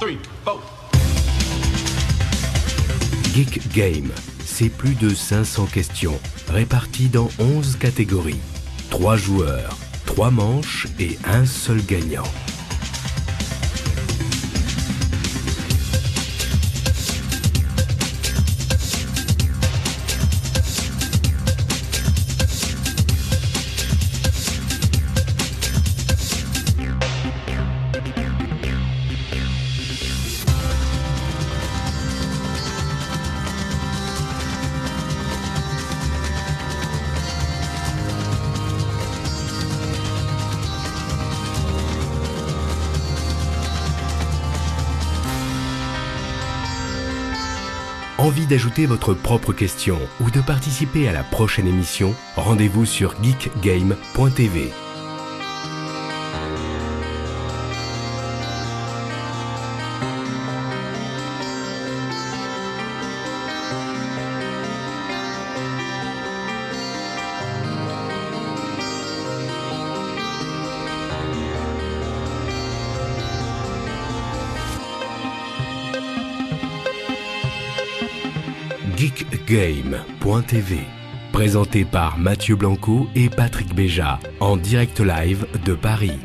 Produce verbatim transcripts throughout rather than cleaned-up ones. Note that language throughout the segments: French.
three, four. Geek Game, c'est plus de cinq cents questions, réparties dans onze catégories. trois joueurs, trois manches et un seul gagnant. Envie d'ajouter votre propre question ou de participer à la prochaine émission? Rendez-vous sur geek game point t v. geek game point t v, présenté par Mathieu Blanco et Patrick Béja, en direct live de Paris.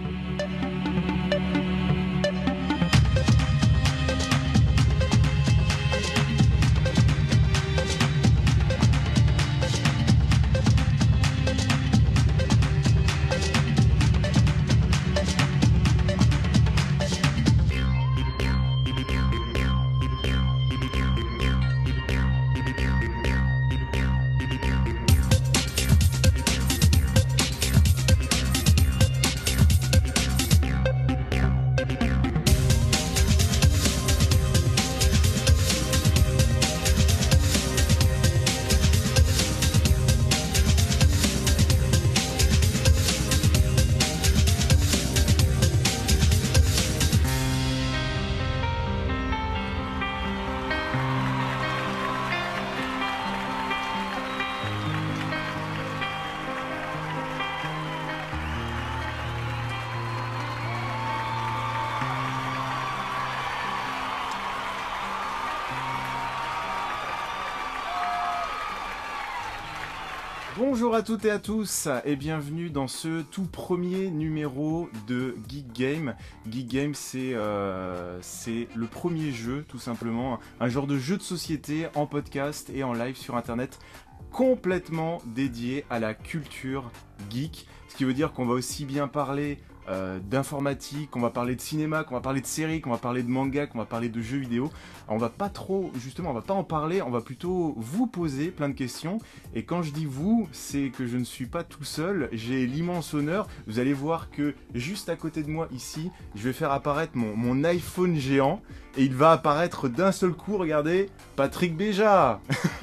Bonjour à toutes et à tous et bienvenue dans ce tout premier numéro de Geek Game. Geek Game, c'est euh, c'est le premier jeu, tout simplement, un genre de jeu de société en podcast et en live sur internet complètement dédié à la culture geek. Ce qui veut dire qu'on va aussi bien parler euh, d'informatique, qu'on va parler de cinéma, qu'on va parler de séries, qu'on va parler de manga, qu'on va parler de jeux vidéo. Alors on va pas trop, justement, on va pas en parler, on va plutôt vous poser plein de questions. Et quand je dis vous, c'est que je ne suis pas tout seul, j'ai l'immense honneur. Vous allez voir que juste à côté de moi ici, je vais faire apparaître mon, mon iPhone géant. Et il va apparaître d'un seul coup, regardez, Patrick Béja,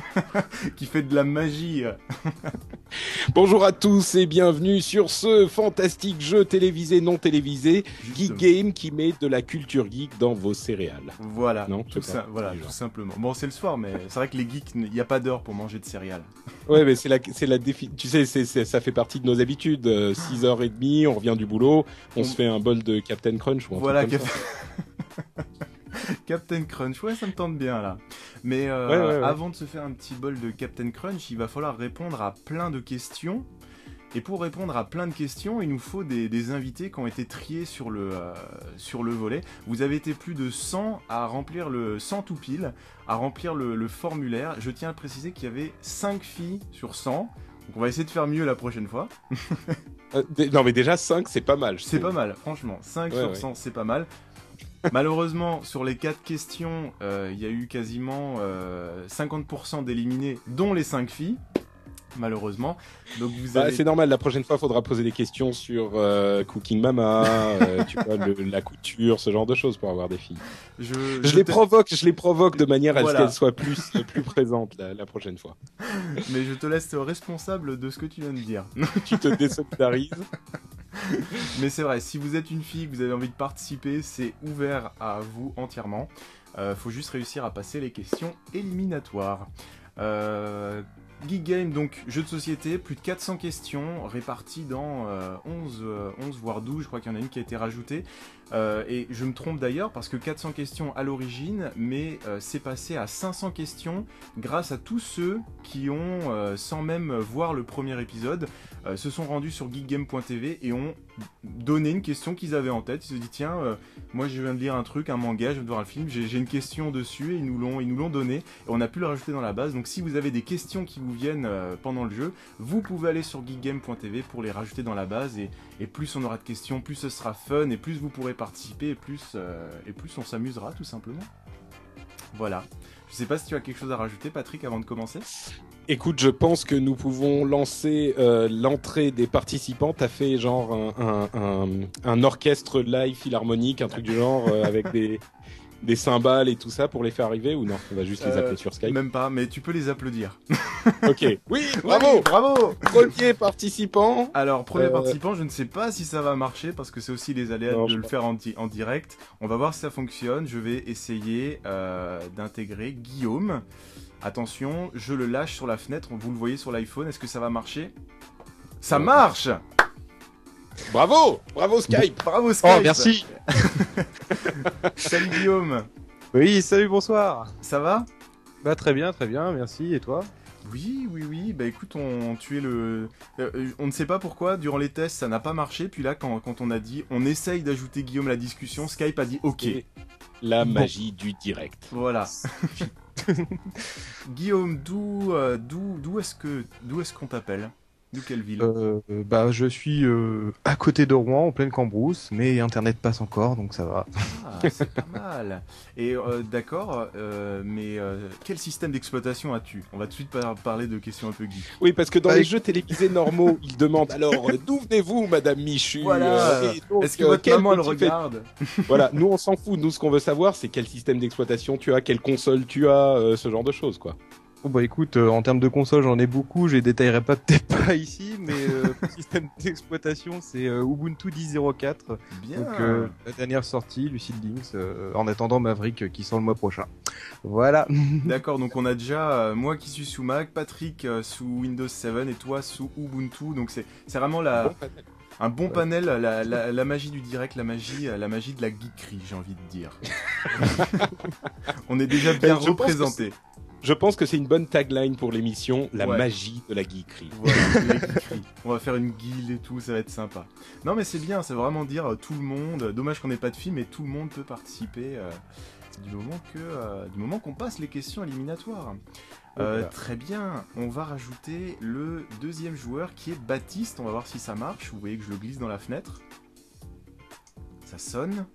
qui fait de la magie. Bonjour à tous et bienvenue sur ce fantastique jeu télévisé non télévisé, Geek Game, qui met de la culture geek dans vos céréales. Voilà, non, tout, ça, voilà tout simplement. Bon, c'est le soir, mais c'est vrai que les geeks, il n'y a pas d'heure pour manger de céréales. Ouais, mais c'est la, c'est la défi... Tu sais, c'est, c'est, ça fait partie de nos habitudes. Euh, six heures trente, on revient du boulot, on, on... se fait un bol de Captain Crunch ou un voilà, truc comme Cap... ça. Captain Crunch, ouais, ça me tente bien là. Mais euh, ouais, ouais, ouais. avant de se faire un petit bol de Captain Crunch, il va falloir répondre à plein de questions. Et pour répondre à plein de questions, il nous faut des, des invités qui ont été triés sur le, euh, sur le volet. Vous avez été plus de cent à remplir le cent tout pile, à remplir le, le formulaire. Je tiens à préciser qu'il y avait cinq filles sur cent. Donc on va essayer de faire mieux la prochaine fois. euh, d- non mais déjà cinq c'est pas mal. C'est pas mal, franchement. cinq ouais, sur ouais. cent c'est pas mal. Malheureusement, sur les quatre questions, il euh, y a eu quasiment euh, cinquante pour cent d'éliminés, dont les cinq filles. Malheureusement. Donc vous avez... bah, c'est normal, la prochaine fois, il faudra poser des questions sur euh, Cooking Mama, euh, tu vois, le, la couture, ce genre de choses pour avoir des filles. Je, je, je les te... provoque, je les provoque de manière voilà. à ce qu'elles soient plus, plus présentes la, la prochaine fois. Mais je te laisse responsable de ce que tu viens de dire. Tu te désolidarises. Mais c'est vrai, si vous êtes une fille, que vous avez envie de participer, c'est ouvert à vous entièrement. Euh, faut juste réussir à passer les questions éliminatoires. Euh... Geek Game, donc jeu de société, plus de quatre cents questions réparties dans euh, onze, euh, onze voire douze, je crois qu'il y en a une qui a été rajoutée. Euh, et je me trompe d'ailleurs parce que quatre cents questions à l'origine, mais euh, c'est passé à cinq cents questions grâce à tous ceux qui ont, euh, sans même voir le premier épisode, euh, se sont rendus sur geekgame point t v et ont donné une question qu'ils avaient en tête. Ils se sont dit tiens, euh, moi je viens de lire un truc, un manga, je viens de voir un film, j'ai, j'ai une question dessus et ils nous l'ont, ils nous l'ont donné et on a pu le rajouter dans la base. Donc si vous avez des questions qui vous viennent euh, pendant le jeu, vous pouvez aller sur geekgame point t v pour les rajouter dans la base et, et plus on aura de questions, plus ce sera fun et plus vous pourrez participer et plus, euh, et plus on s'amusera tout simplement. Voilà. Je sais pas si tu as quelque chose à rajouter, Patrick, avant de commencer. Écoute, je pense que nous pouvons lancer euh, l'entrée des participants. T'as fait genre un, un, un, un orchestre live philharmonique, un truc du genre, euh, avec des, des cymbales et tout ça pour les faire arriver ou non? On va juste les appeler euh, sur Skype. Même pas, mais tu peux les applaudir. Ok. Oui, bravo, oui, bravo. Premier participant. Alors, premier euh... participant, je ne sais pas si ça va marcher parce que c'est aussi les aléas non, de le faire en, di- en direct. On va voir si ça fonctionne. Je vais essayer euh, d'intégrer Guillaume. Attention, je le lâche sur la fenêtre. Vous le voyez sur l'iPhone. Est-ce que ça va marcher? Ça marche. Bravo, bravo Skype. Bravo Skype. Oh, merci. Salut Guillaume. Oui, salut, bonsoir. Ça va? Bah très bien, très bien, merci. Et toi? Oui, oui, oui. Bah écoute, on, tu es le. Euh, on ne sait pas pourquoi, durant les tests, ça n'a pas marché. Puis là, quand, quand on a dit, on essaye d'ajouter Guillaume à la discussion, Skype a dit OK. Et la magie bon. du direct. Voilà. Guillaume, d'où, euh, d'où, d'où est-ce que, d'où est-ce qu'on t'appelle? De quelle ville? euh, Bah, je suis euh, à côté de Rouen, en pleine Cambrousse, mais Internet passe encore, donc ça va. Ah, c'est pas mal. Et euh, d'accord, euh, mais euh, quel système d'exploitation as-tu? On va tout de suite par- parler de questions un peu geek. Oui, parce que dans bah, les jeux télévisés normaux, ils demandent alors d'où venez-vous, Madame Michu? Voilà. euh, donc, Est-ce que votre euh, maman elle regarde? Voilà, nous on s'en fout. Nous, ce qu'on veut savoir, c'est quel système d'exploitation tu as, quelle console tu as, euh, ce genre de choses, quoi. Oh bah écoute, euh, en termes de console, j'en ai beaucoup, je les détaillerai pas peut-être pas ici, mais euh, le système d'exploitation, c'est euh, Ubuntu dix zéro quatre. Bien. Donc euh, la dernière sortie, Lucid Links, euh, en attendant Maverick euh, qui sort le mois prochain. Voilà. D'accord, donc on a déjà euh, moi qui suis sous Mac, Patrick euh, sous Windows sept et toi sous Ubuntu. Donc c'est c'est vraiment la Bon panel. un bon panel, la, la, la magie du direct, la magie la magie de la geekerie, j'ai envie de dire. On est déjà bien Je pense représenté. Je pense que c'est une bonne tagline pour l'émission, la Ouais. magie de la geekerie. Voilà, la geekerie. On va faire une guilde et tout, ça va être sympa. Non mais c'est bien, c'est vraiment dire euh, tout le monde. Dommage qu'on n'ait pas de film, mais tout le monde peut participer euh, du moment que euh, du moment qu'on passe les questions éliminatoires. Euh, Voilà. Très bien, on va rajouter le deuxième joueur qui est Baptiste. On va voir si ça marche. Vous voyez que je le glisse dans la fenêtre. Ça sonne.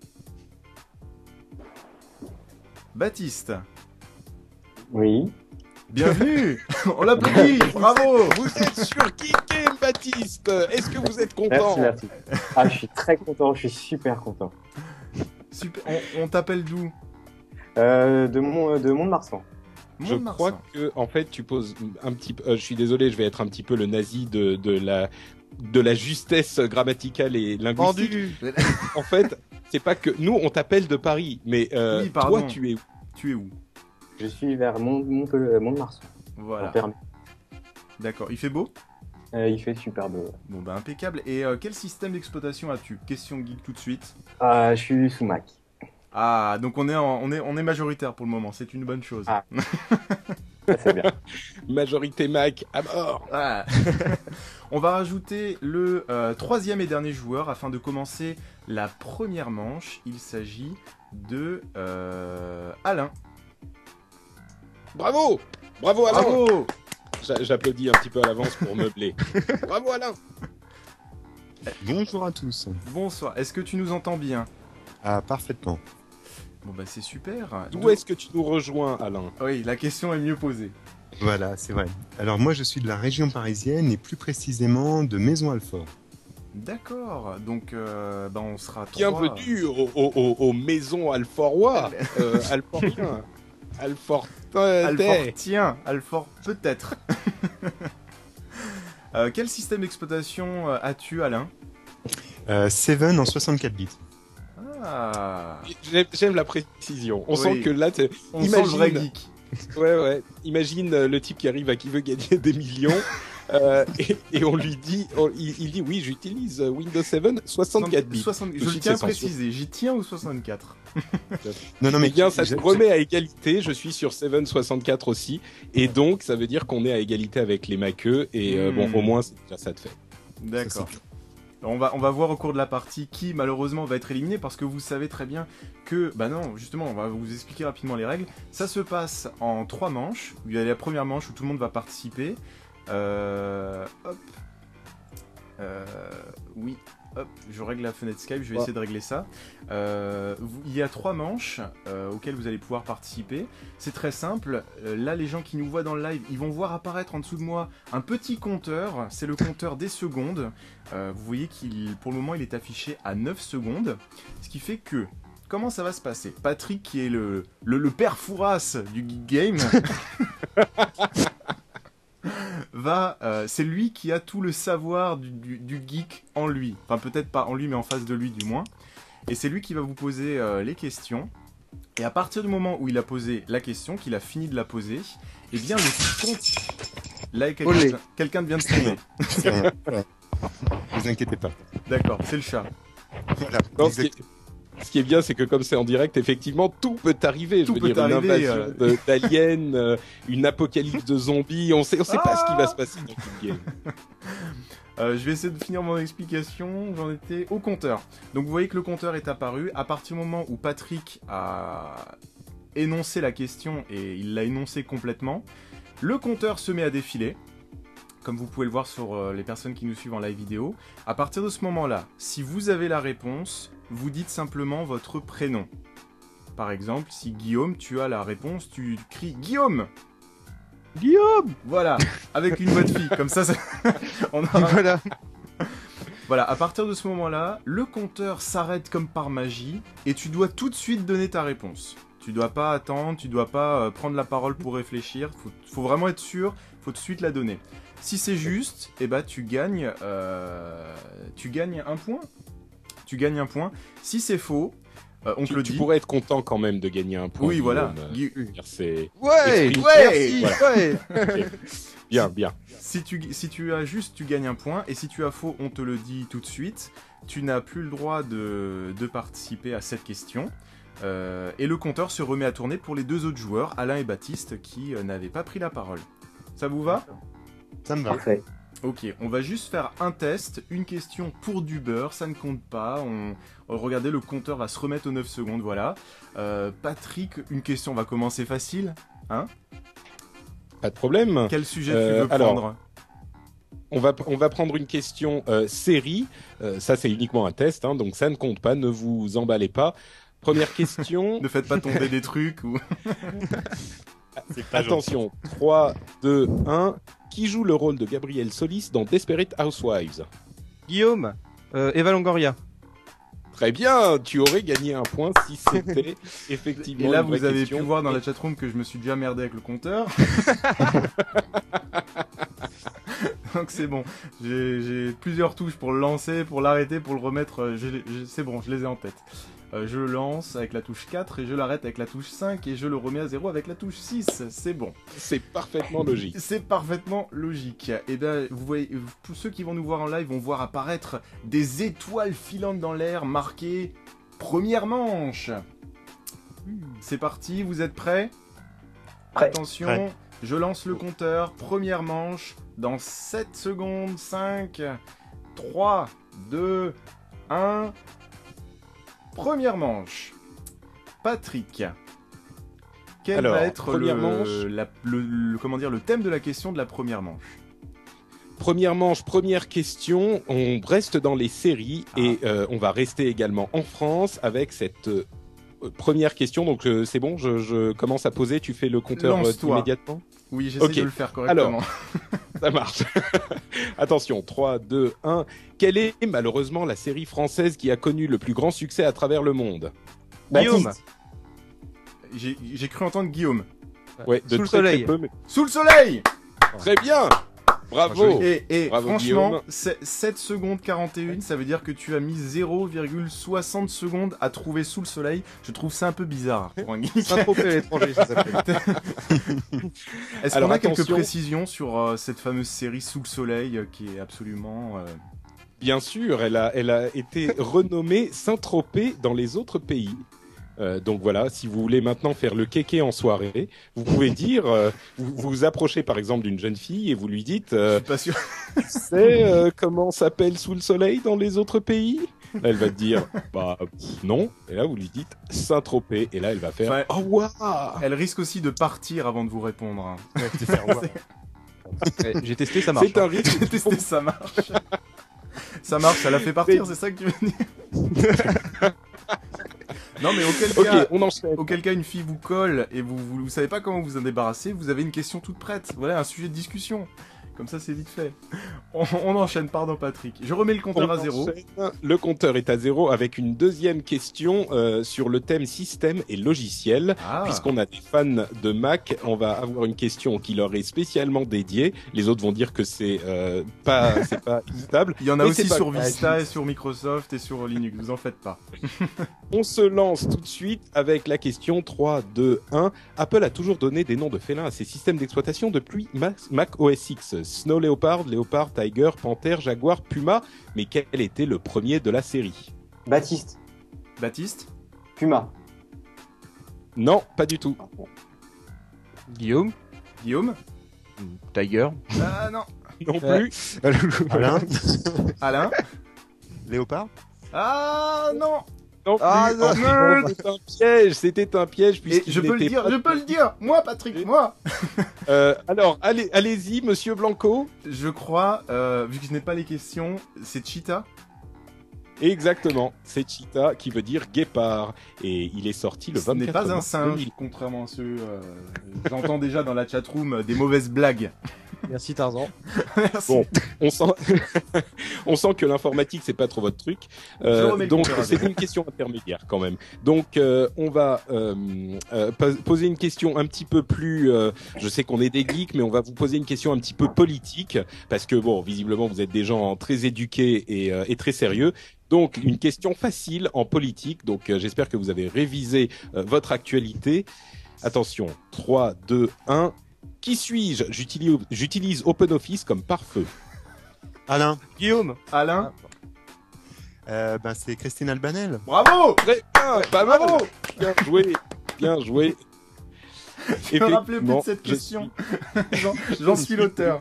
Baptiste, Oui. bienvenue. On l'applaudit. Bravo. Vous êtes sur Geek Game, Baptiste. Est-ce que vous êtes content? Merci, merci. Ah, je suis très content, je suis super content. Super. On, on t'appelle d'où? Euh, de Mont, de Mont-de-Marsan. Je Mont-de-Marsan. crois que en fait tu poses un petit peu. Euh, je suis désolé, je vais être un petit peu le nazi de de la de la justesse grammaticale et linguistique. Vendu. En fait, c'est pas que nous on t'appelle de Paris, mais euh, Oui, pardon. toi tu es où? Tu es où? Je suis vers Mont, Mont, Mont-de-Marsan. Voilà. en permis. D'accord. Il fait beau? Euh, il fait super beau. Bon bah impeccable. Et euh, quel système d'exploitation as-tu? Question geek tout de suite. Ah, je suis sous Mac. Ah, donc on est, en- on est, on est majoritaire pour le moment, c'est une bonne chose. Ah. Ça, c'est bien. Majorité Mac à mort. Ah. On va rajouter le euh, troisième et dernier joueur afin de commencer la première manche. Il s'agit de euh, Alain. Bravo, bravo Alain. Bravo. J'a- J'applaudis un petit peu à l'avance pour meubler. Bravo Alain. Bonjour à tous. Bonsoir. Est-ce que tu nous entends bien? Ah, parfaitement. Bon bah c'est super. D'où est-ce que tu nous rejoins, Alain? Oui, la question est mieux posée. Voilà, c'est vrai. Alors moi, je suis de la région parisienne et plus précisément de Maison-Alfort. D'accord. Donc euh, bah on sera trois. Bienvenue aux, aux, aux, aux maisons Alforois, euh, Alfortiens, Alfortais. Alfortien, Alfort peut-être. Euh, quel système d'exploitation euh, as-tu, Alain? Euh, Seven en soixante-quatre bits. Ah, J'aime j'aime la précision. On Oui. sent que là, t'es- on sent imagine, le vrai geek. Ouais, ouais. Imagine euh, le type qui arrive à qui veut gagner des millions euh, et, et on lui dit, on- il, il dit oui, j'utilise euh, Windows sept soixante-quatre bits. soixante Je Je le suis tiens à censé- préciser, j'y tiens ou soixante-quatre? Non, non, Mais mais bien, ça j'ai- se remet à égalité. Je suis sur sept soixante-quatre aussi, et donc ça veut dire qu'on est à égalité avec les maqueux. Et euh, Hmm. bon, au moins, c'est déjà ça de fait. D'accord. Ça, On va, on va voir au cours de la partie qui malheureusement va être éliminé parce que vous savez très bien que, bah non, justement, on va vous expliquer rapidement les règles. Ça se passe en trois manches. Il y a la première manche où tout le monde va participer. Euh, hop. Euh, oui. Hop, je règle la fenêtre Skype, je vais Ouais. essayer de régler ça. Euh, vous- il y a trois manches euh, auxquelles vous allez pouvoir participer. C'est très simple. Euh, là, les gens qui nous voient dans le live, ils vont voir apparaître en dessous de moi un petit compteur. C'est le compteur des secondes. Euh, vous voyez qu'il, pour le moment, il est affiché à neuf secondes. Ce qui fait que, comment ça va se passer? Patrick, qui est le, le, le père Fouras du Geek Game, va, euh, c'est lui qui a tout le savoir du, du, du geek en lui. Enfin, peut-être pas en lui, mais en face de lui du moins. Et c'est lui qui va vous poser euh, les questions. Et à partir du moment où il a posé la question, qu'il a fini de la poser, eh bien le compte... Là, Olé. quelqu'un quelqu'un vient de tomber. c'est rien. Voilà. Ne vous inquiétez pas. D'accord, c'est le chat. Voilà, Non, ce, qui exact- est, ce qui est bien, c'est que comme c'est en direct, effectivement, tout peut arriver. Tout Je veux peut dire, une arriver, invasion euh. de- d'aliens, euh, une apocalypse de zombies. On sait, on sait pas ce qui va Ah se passer dans le game. Euh, je vais essayer de finir mon explication, j'en étais au compteur. Donc vous voyez que le compteur est apparu, à partir du moment où Patrick a énoncé la question, et il l'a énoncé complètement, le compteur se met à défiler, comme vous pouvez le voir sur euh, les personnes qui nous suivent en live vidéo. À partir de ce moment-là, si vous avez la réponse, vous dites simplement votre prénom. Par exemple, si Guillaume, tu as la réponse, tu cries « Guillaume !» Guillaume. Voilà, avec une voix de fille, comme ça, ça... on aura... Voilà. Voilà, à partir de ce moment-là, le compteur s'arrête comme par magie et tu dois tout de suite donner ta réponse. Tu dois pas attendre, tu dois pas euh, prendre la parole pour réfléchir, faut, faut vraiment être sûr, faut tout de suite la donner. Si c'est juste, eh ben tu gagnes, euh, tu gagnes un point. Tu gagnes un point. Si c'est faux, euh, on te Tu, le tu dit. pourrais être content quand même de gagner un point. Oui, voilà. Guillaume. Gui- Je veux dire, C'est Ouais. Esprit Ouais. ouvert, Ouais. bien, bien. Si tu, si tu as juste, tu gagnes un point. Et si tu as faux, on te le dit tout de suite. Tu n'as plus le droit de, de participer à cette question. Euh, et le compteur se remet à tourner pour les deux autres joueurs, Alain et Baptiste, qui euh, n'avaient pas pris la parole. Ça vous va? Ça me va. Parfait. Ok, on va juste faire un test, une question pour du beurre, ça ne compte pas. On... Regardez, le compteur va se remettre aux neuf secondes, voilà. Euh, Patrick, une question va commencer facile. Hein? Pas de problème. Quel sujet Euh, tu veux alors, prendre? On va, on va prendre une question euh, série. Euh, ça, c'est uniquement un test, hein, donc ça ne compte pas. Ne vous emballez pas. Première question. Ne faites pas tomber des trucs ou... C'est pas Attention. trois, deux, un. Qui joue le rôle de Gabriel Solis dans Desperate Housewives? Guillaume. Euh, Eva Longoria. Très bien. Tu aurais gagné un point si c'était effectivement Et là, une vraie vous avez question. pu voir dans la chatroom que je me suis déjà merdé avec le compteur. Donc c'est bon. J'ai j'ai plusieurs touches pour le lancer, pour l'arrêter, pour le remettre. euh, j'ai- j'ai- C'est bon, je les ai en tête. Euh, je le lance avec la touche quatre et je l'arrête avec la touche cinq et je le remets à zéro avec la touche six. C'est bon. C'est parfaitement logique. C'est parfaitement logique. Et bien, vous voyez, tous ceux qui vont nous voir en live vont voir apparaître des étoiles filantes dans l'air marquées première manche. C'est parti, vous êtes prêts? Prêt. Attention, Prêt. je lance le compteur. Première manche dans sept secondes. cinq, trois, deux, un. Première manche. Patrick. Quel Alors, va être première le, manche. la- le- le- comment dire, le thème de la question de la première manche? Première manche, première question. On reste dans les séries et euh, on va rester également en France avec cette euh, première question. Donc euh, c'est bon, je, je commence à poser. Tu fais le compteur euh, Lance-toi. immédiatement. Oui, j'essaie Ok. de le faire correctement. Ça marche. Attention, trois, deux, un. Quelle est malheureusement la série française qui a connu le plus grand succès à travers le monde? Guillaume. Baptiste. J'ai j'ai cru entendre Guillaume. Ouais, de Sous le très, soleil. très peu, mais Sous le soleil! très bien. Bravo. Et, et Bravo, franchement, Guillaume. c'est- sept secondes quarante et un, ça veut dire que tu as mis zéro virgule soixante secondes à trouver Sous le soleil. Je trouve ça un peu bizarre pour un geek. Saint-Tropez à l'étranger, ça s'appelle. Est-ce Alors, qu'on a quelques attention. précisions sur euh, cette fameuse série Sous le soleil euh, qui est absolument... euh, Bien sûr, elle a, elle a été renommée Saint-Tropez dans les autres pays. Euh, donc voilà, si vous voulez maintenant faire le kéké en soirée, vous pouvez dire, euh, vous vous approchez par exemple d'une jeune fille et vous lui dites, Je euh, suis pas sûr. tu sais euh, comment s'appelle Sous le soleil dans les autres pays? Là, elle va te dire, bah pff, non. Et là, vous lui dites Saint-Tropez. Et là, elle va faire, Ouais. oh waouh. Elle risque aussi de partir avant de vous répondre. hein. De faire voir. Ouais, j'ai testé, ça marche. C'est un risque. J'ai testé, ça marche. Ça marche, ça l'a fait partir, c'est ça que tu veux dire? Non mais auquel Ok, cas, on enchaîne. auquel cas une fille vous colle et vous, vous, vous savez pas comment vous en débarrasser, vous avez une question toute prête. Voilà, un sujet de discussion. Comme ça, c'est vite fait. On, on enchaîne, pardon Patrick. Je remets le compteur On à zéro. enchaîne. Le compteur est à zéro avec une deuxième question euh, sur le thème système et logiciel. Ah, Puisqu'on a des fans de Mac, on va avoir une question qui leur est spécialement dédiée. Les autres vont dire que c'est euh, pas, c'est pas équitable. il y en a Mais aussi c'est pas sur grave. Vista et sur Microsoft et sur Linux, vous en faites pas. On se lance tout de suite avec la question trois, deux, un. Apple a toujours donné des noms de félins à ses systèmes d'exploitation depuis Mac Mac O S X. Snow Leopard, Léopard, Tiger, Panther, Jaguar, Puma. Mais quel était le premier de la série? Baptiste, Baptiste? Puma. Non, pas du tout. Guillaume, Guillaume? Tiger. Ah non. Non Ouais. plus. Alain, Alain? Léopard. Ah non. Non plus. Ah, non. Oh, c'était un piège. C'était un piège Et puisqu'il je peux le n'était dire, pas- je peux le dire. Moi Patrick, moi. Euh, alors, allez, allez-y, Monsieur Blanco. Je crois, euh, vu que je n'ai pas les questions, c'est Cheetah. Exactement, c'est Cheetah qui veut dire guépard et il est sorti le Ce n'est vingt-quatre pas un mars singe, deux mille. contrairement à ceux. euh, J'entends déjà dans la chatroom euh, des mauvaises blagues. Merci Tarzan. Merci. Bon, on sent, on sent que l'informatique c'est pas trop votre truc. Je Euh, remets le donc compteur à c'est zéro. une question intermédiaire quand même. Donc euh, on va euh, euh, pos- poser une question un petit peu plus. Euh, je sais qu'on est des geeks, mais on va vous poser une question un petit peu politique parce que bon, visiblement vous êtes des gens très éduqués et, euh, et très sérieux. Donc une question facile en politique. Donc euh, j'espère que vous avez révisé euh, votre actualité. Attention, trois, deux, un. Qui suis-je? J'utilise, j'utilise OpenOffice comme pare-feu. Alain, Guillaume. Alain, euh, ben, c'est Christine Albanel. bravo. Très bien, pas mal. Bravo. Bien joué, bien joué. Je me rappelais plus de Effectivement, cette je question. J'en j'en suis l'auteur.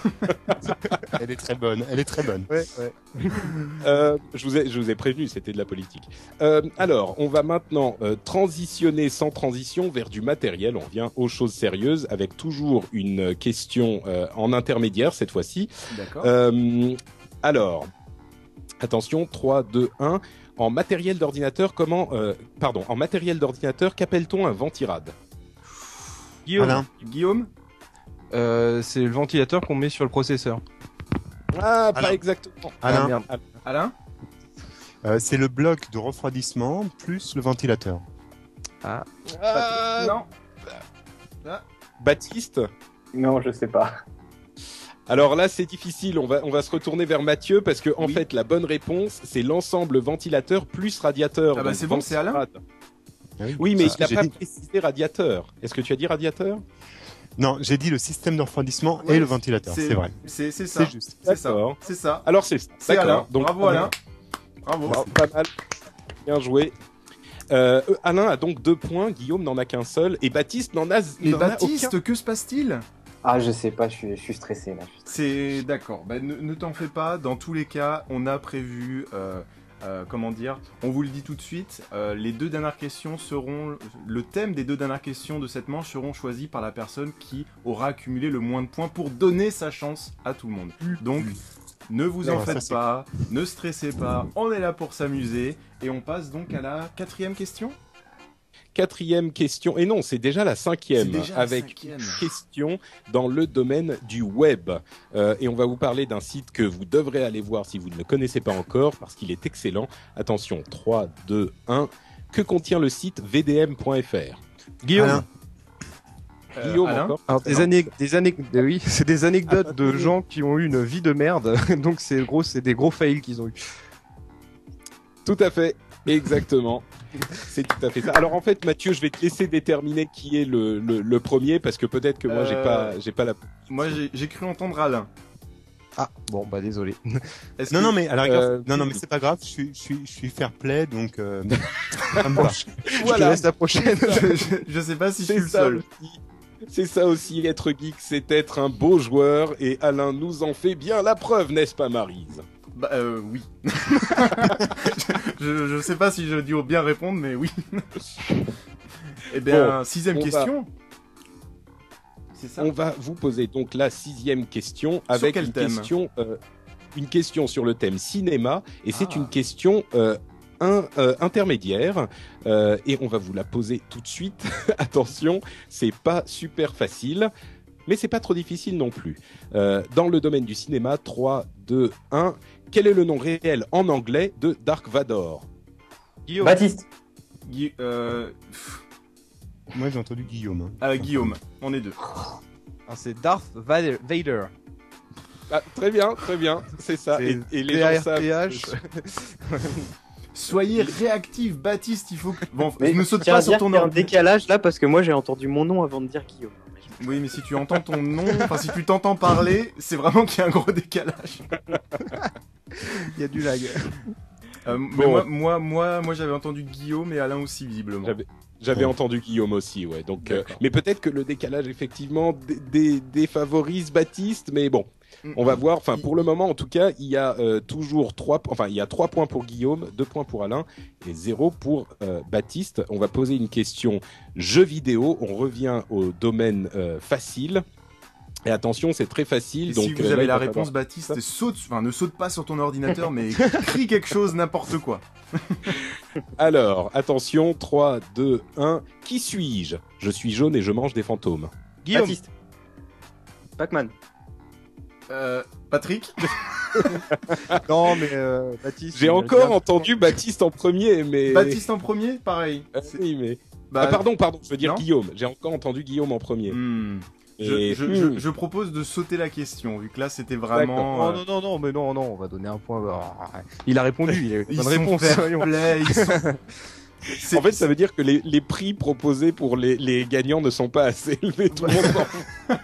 Elle est très bonne, elle est très bonne. Ouais, ouais. Euh, je vous ai, je vous ai prévenu, c'était de la politique. Euh, alors, on va maintenant euh, transitionner sans transition vers du matériel. On revient aux choses sérieuses avec toujours une question euh, en intermédiaire cette fois-ci. D'accord. Euh, alors, attention, trois, deux, un. En matériel d'ordinateur, comment, euh, pardon, en matériel d'ordinateur, qu'appelle-t-on un ventirad? Guillaume. Alain, Guillaume, Euh, c'est le ventilateur qu'on met sur le processeur. Ah, pas Alors. exactement. Ah, Alain, merde. Alain, euh, c'est le bloc de refroidissement plus le ventilateur. Ah, non. Baptiste. Non, je sais pas. Alors là, c'est difficile. On va, on va se retourner vers Mathieu parce que en Oui. fait, la bonne réponse, c'est l'ensemble ventilateur plus radiateur. Ah bah Donc, c'est bon, c'est Alain. ventirad. Ah Oui, mais ça, il n'a j'ai pas dit- précisé radiateur. Est-ce que tu as dit radiateur? Non, j'ai dit le système de refroidissement Ouais, et le ventilateur, c'est vrai. C'est c'est ça. C'est juste. C'est ça. D'accord. C'est ça. Alors c'est ça. C'est D'accord. Alain. Donc, Bravo Alain. Bravo. Bon, pas mal. Bien joué. Euh, Alain a donc deux points, Guillaume n'en a qu'un seul, et Baptiste n'en a, Mais n'en a Baptiste, aucun. que se passe-t-il? Ah, je sais pas, je suis, je suis stressé là. je suis stressé. C'est d'accord. Ben, ne ne t'en fais pas. Dans tous les cas, on a prévu. Euh, euh, comment dire? On vous le dit tout de suite. euh, les deux dernières questions seront. Le thème des deux dernières questions de cette manche seront choisis par la personne qui aura accumulé le moins de points pour donner sa chance à tout le monde. Donc, ne vous en Ouais, ça, faites c'est- pas. Ne stressez pas. On est là pour s'amuser. Et on passe donc à la quatrième question. Quatrième question, et non, c'est déjà la cinquième, C'est déjà la avec cinquième. une question dans le domaine du web. Euh, et on va vous parler d'un site que vous devrez aller voir si vous ne le connaissez pas encore, parce qu'il est excellent. Attention, trois, deux, un. Que contient le site v d m point f r? Guillaume. Alain. Euh, Guillaume Alain encore. Alors des années, des années, oui, c'est des anecdotes de gens qui ont eu une vie de merde. Donc c'est gros, c'est des gros fails qu'ils ont eu. Tout à fait, exactement. C'est tout à fait ça. Alors en fait, Mathieu, je vais te laisser déterminer qui est le, le, le premier parce que peut-être que moi Euh, j'ai pas j'ai pas la. Moi, j'ai j'ai cru entendre Alain. Ah bon bah désolé. Est-ce Non, que- non, mais à la rigueur, Euh, non, non, mais c'est pas grave. Je suis, je suis, je suis fair play, donc. Euh... ça me va. Je te Voilà. laisse la prochaine. je, je, je sais pas si je C'est suis le ça seul. aussi. C'est ça aussi, être geek, c'est être un beau joueur et Alain nous en fait bien la preuve, n'est-ce pas, Maryse? Bah euh, oui. je, je sais pas si je dis bien répondre, mais oui. Eh bien, Bon, sixième on question. C'est ça. On va vous poser donc la sixième question avec quel une thème question, euh, une question sur le thème cinéma et c'est Ah. une question euh, un, euh, intermédiaire euh, et on va vous la poser tout de suite. Attention, c'est pas super facile, mais c'est pas trop difficile non plus. Euh, dans le domaine du cinéma, trois, deux, un. Quel est le nom réel en anglais de Dark Vador? Guillaume. Baptiste. Gui- euh, pff, Moi, j'ai entendu Guillaume. hein. euh, Guillaume, on est deux. Ah, c'est Darth Vader. Vader. Ah, très bien, très bien, c'est ça. C'est Et, et les gens savent. D A R T H. Soyez réactif, Baptiste, il faut que... Bon, Mais ne je saute tiens pas à sur dire ton qu'il y a un ordre. décalage là parce que moi j'ai entendu mon nom avant de dire Guillaume. Oui, mais si tu entends ton nom, enfin si tu t'entends parler, c'est vraiment qu'il y a un gros décalage. Il y a du lag. Euh, mais Bon. moi, moi, moi, moi, j'avais entendu Guillaume et Alain aussi, visiblement. J'avais- J'avais Bon. entendu Guillaume aussi, ouais. Donc, euh, D'accord. mais peut-être que le décalage effectivement dé- dé- défavorise Baptiste, mais bon, on va voir. Enfin, pour le moment, en tout cas, il y a euh, toujours trois, enfin, il y a trois points pour Guillaume, deux points pour Alain et zéro pour euh, Baptiste. On va poser une question jeu vidéo. On revient au domaine euh, facile. Et attention, c'est très facile. Et donc, si vous euh, là, avez il la va réponse, falloir- Baptiste, saute, enfin, ne saute pas sur ton ordinateur, mais crie quelque chose, n'importe quoi. Alors, attention, trois, deux, un. Qui suis-je? Je suis jaune et je mange des fantômes. Guillaume. Baptiste. Pac-Man. Euh, Patrick. Non mais euh, Baptiste. J'ai il encore vient- entendu Baptiste en premier, mais. Baptiste en premier, pareil. Euh, C'est- oui, mais. bah, Ah, pardon, pardon, je veux dire non Guillaume. J'ai encore entendu Guillaume en premier. hmm. Je, Et- je, Hmm. je, je propose de sauter la question, vu que là c'était Non, vraiment. euh, non, non, non, mais non, non, on va donner un point. Ah, il a répondu, il a eu Ils bonne sont réponse. fair soyons. play, ils sont- C'est- En fait, ça veut dire que les, les prix proposés pour les, les gagnants ne sont pas assez élevés. Tout le monde s'en fout.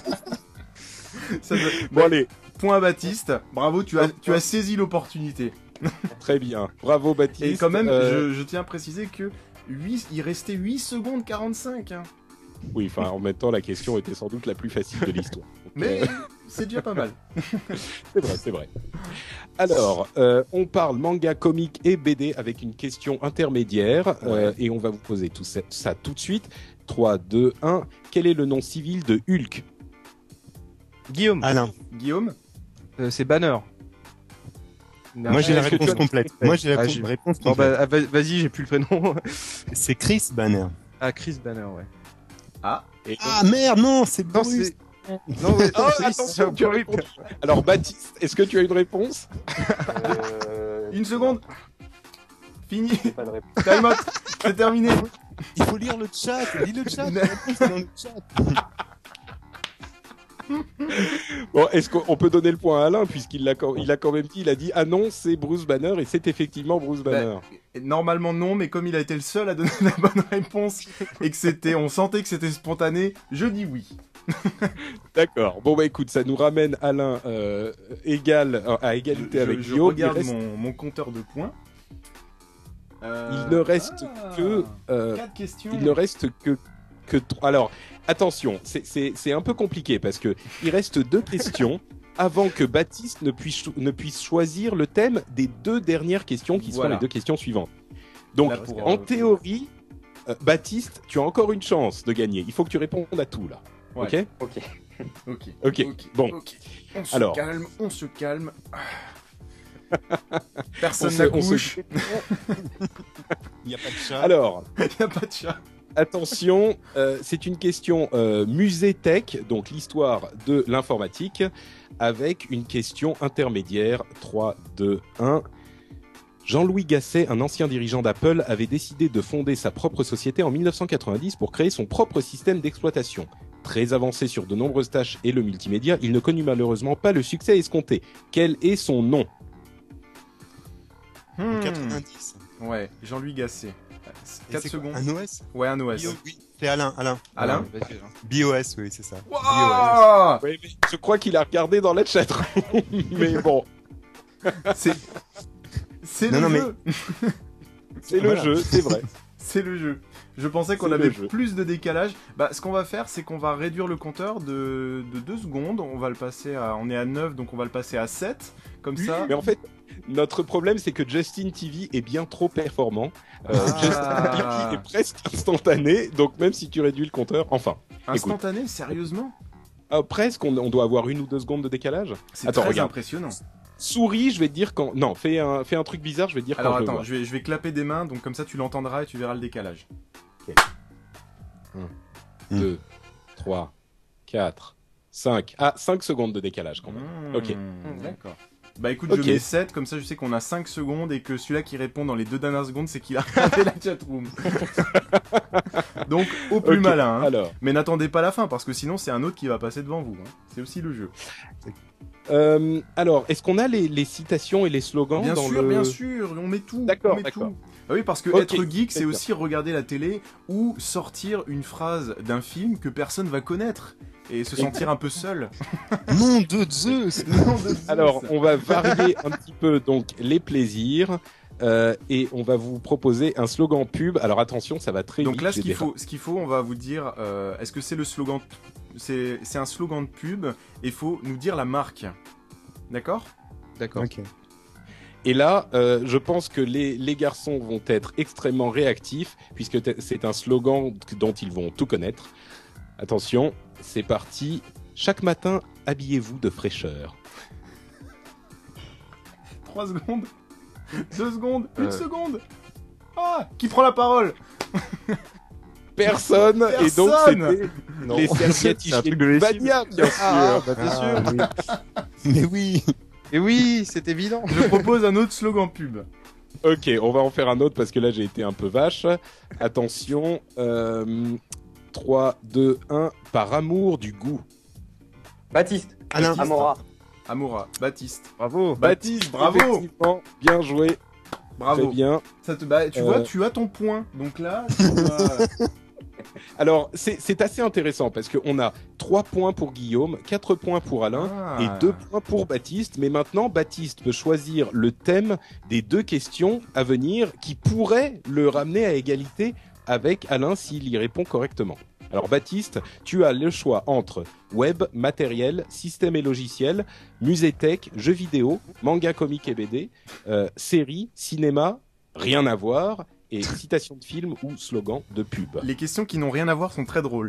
ça veut- Bon, allez, Point à Baptiste, bravo, tu as, tu as saisi l'opportunité. très bien. Bravo, Baptiste. Et quand même, Euh, je, je tiens à préciser que huit, il restait huit secondes quarante-cinq. Hein. Oui, enfin, en même temps, la question était sans doute la plus facile de l'histoire. Donc, Mais euh, c'est déjà pas mal. c'est vrai, c'est vrai. Alors, euh, on parle manga, comics et B D avec une question intermédiaire. euh, et on va vous poser tout ça, ça tout de suite. trois, deux, un. Quel est le nom civil de Hulk? Guillaume, Alain. Guillaume. euh, c'est Banner. Moi, j'ai la Est-ce que réponse tu as- complète. Moi, j'ai la Ah, co- j'ai- réponse Non, complète. bah, ah, va- vas-y, j'ai plus le prénom. C'est Chris Banner. Ah, Chris Banner, ouais. Ah, Et donc- Ah merde, non, c'est Non, Bruce. c'est. Non, ouais, Oh, non, c'est- attention, c'est tu as horrible. répondu. Alors, Baptiste, est-ce que tu as une réponse? Euh, une seconde. Fini. j'ai pas de réponse. Time out. C'est terminé. Il faut lire le chat. Lis le chat. La réponse est dans le chat. Bon, est-ce qu'on peut donner le point à Alain puisqu'il l'a quand, il a quand même dit, il a dit ah non c'est Bruce Banner et c'est effectivement Bruce Banner. Et normalement non, mais comme il a été le seul à donner la bonne réponse et que c'était, on sentait que c'était spontané, je dis oui. D'accord. Bon bah écoute, ça nous ramène Alain euh, égal euh, à égalité Je, avec je Guillaume. regarde il, reste- mon, mon compteur de points. Euh, il ne reste ah, que euh, quatre questions. il ne reste que que trois. Alors attention, c'est c'est c'est un peu compliqué parce que il reste deux questions. Avant que Baptiste ne puisse, cho- ne puisse choisir le thème des deux dernières questions qui Voilà. sont les deux questions suivantes. Donc, Là, pour, en euh, théorie, euh, Baptiste, tu as encore une chance de gagner. Il faut que tu répondes à tout, là. Ouais. Ok Ok. Ok. Ok, bon. ok. On se Alors. calme, on se calme. Personne On se- on se- n'accouche. Il n'y a pas de chat. Alors, Il n'y a pas de chat. attention, euh, c'est une question euh, musée tech, donc l'histoire de l'informatique, avec une question intermédiaire. trois, deux, un. Jean-Louis Gasset, un ancien dirigeant d'Apple, avait décidé de fonder sa propre société en mille neuf cent quatre-vingt-dix pour créer son propre système d'exploitation. Très avancé sur de nombreuses tâches et le multimédia, il ne connut malheureusement pas le succès escompté. Quel est son nom? Hmm. quatre-vingt-dix. Ouais, Jean-Louis Gasset. Et quatre c'est quoi, secondes. un O S? Ouais, un O S. Bio- oui, c'est Alain, Alain. Alain Ouais, vas-y, Alain. B O S, oui, c'est ça. B O S. Wouah Oui, mais je crois qu'il a regardé dans la chat. Mais bon, C'est c'est Non, le non, jeu. c'est le Voilà. jeu, c'est vrai. C'est le jeu. Je pensais qu'on C'est avait le jeu. plus de décalage. Bah, ce qu'on va faire, c'est qu'on va réduire le compteur de, de deux secondes. On va le passer à, on est à neuf, donc on va le passer à sept. Comme ça. Mais en fait, notre problème, c'est que Justin T V est bien trop performant. Euh, Ah. Justin T V est presque instantané, donc même si tu réduis le compteur, enfin, Instantané, sérieusement? euh, presque, on, on doit avoir une ou deux secondes de décalage. C'est Attends, très regarde. impressionnant. Souris, je vais te dire quand. Non, fais un, fais un truc bizarre, je vais te dire Alors quand je le attends, vois. je vais, je vais clapper des mains, donc comme ça tu l'entendras et tu verras le décalage. deux, trois, quatre, cinq. Ah, cinq secondes de décalage quand même. Mmh, Ok. D'accord. Bah écoute, Ok. je mets sept, comme ça je sais qu'on a cinq secondes et que celui-là qui répond dans les deux dernières secondes, c'est qu'il a regardé la chatroom. Donc au plus Ok, malin. Hein. Alors, Mais n'attendez pas la fin, parce que sinon c'est un autre qui va passer devant vous. Hein. C'est aussi le jeu. euh, alors, est-ce qu'on a les, les citations et les slogans Bien dans sûr, le... bien sûr, on met tout. D'accord, on met d'accord. tout. Ah oui, parce que Ok, être geek, c'est très aussi regarder la télé ou sortir une phrase d'un film que personne va connaître et se sentir un peu seul. Nom de Zeus. Nom de Zeus. Alors, on va varier un petit peu donc les plaisirs euh, et on va vous proposer un slogan pub. Alors attention, ça va très Donc vite. là, ce j'ai qu'il des faut, ce qu'il faut, on va vous dire, euh, est-ce que c'est le slogan, c'est, c'est un slogan de pub, et il faut nous dire la marque. D'accord? D'accord. Ok. Et là, euh, je pense que les, les garçons vont être extrêmement réactifs, puisque t- c'est un slogan dont ils vont tout connaître. Attention, c'est parti. Chaque matin, habillez-vous de fraîcheur. trois secondes. deux secondes. une Euh. seconde. Ah, qui prend la parole? Personne, Et donc, Personne c'était Non. les serviettes C'est un truc de hygiéniques lessive. Vania, bien sûr. Ah, bah t'es Ah, sûr. oui. Mais oui. Et oui, c'est évident. Je propose un autre slogan pub. Ok, on va en faire un autre parce que là, j'ai été un peu vache. Attention, euh, trois, deux, un. Par amour du goût. Baptiste. Alain. Amora. Amoura, Baptiste. Bravo. Baptiste, bravo. Effectivement, bien joué. Bravo. Très bien. Ça te, bah, tu Euh. vois, tu as ton point. Donc là, tu dois- Alors, c'est c'est assez intéressant parce qu'on a trois points pour Guillaume, quatre points pour Alain Ah. et deux points pour Baptiste. Mais maintenant, Baptiste peut choisir le thème des deux questions à venir qui pourraient le ramener à égalité avec Alain s'il y répond correctement. Alors Baptiste, tu as le choix entre web, matériel, système et logiciel, musée tech, jeux vidéo, manga, comics et B D, euh, séries, cinéma, rien à voir, et citation de film ou slogan de pub. Les questions qui n'ont rien à voir sont très drôles.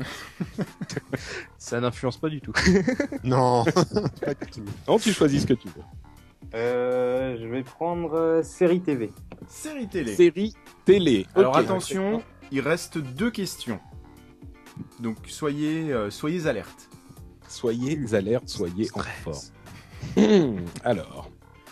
Ça n'influence pas du tout. Non. Pas du tout. Non, tu choisis ce que tu veux. Euh, je vais prendre euh, série T V. Série télé. Série, télé. Alors Ok. attention, il reste deux questions. Donc soyez, euh, soyez alertes. Soyez alertes, soyez en forme. Alors.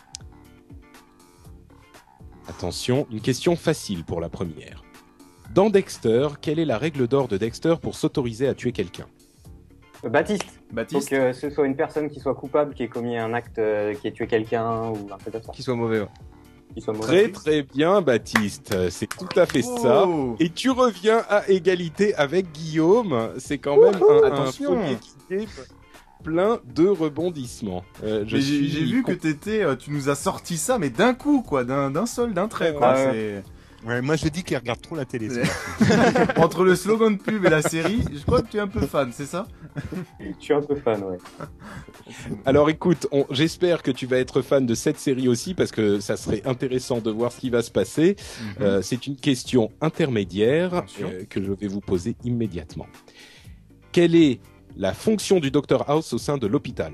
Attention, une question facile pour la première. Dans Dexter, quelle est la règle d'or de Dexter pour s'autoriser à tuer quelqu'un? Euh, Baptiste. Faut Baptiste, que ce soit une personne qui soit coupable, qui ait commis un acte, euh, qui ait tué quelqu'un ou un truc comme ça. Qu'il soit mauvais. Ouais. Qui soit mauvais. Très très bien, Baptiste. C'est tout à fait ça. Oh. Et tu reviens à égalité avec Guillaume. C'est quand même un, un Attention. premier game plein de rebondissements. Euh, je Mais j'ai suis j'ai vu que t'étais, euh, tu nous as sorti ça, mais d'un coup, quoi, d'un d'un seul, d'un trait, quoi. Ouais. C'est- Ouais, moi je dis qu'il regarde trop la télé. C'est- ça. Entre le slogan de pub et la série, je crois que tu es un peu fan, c'est ça? Je suis un peu fan, ouais. Alors écoute, on- j'espère que tu vas être fan de cette série aussi parce que ça serait intéressant de voir ce qui va se passer. Euh, c'est une question intermédiaire Attention. euh, que je vais vous poser immédiatement. Quelle est la fonction du docteur House au sein de l'hôpital?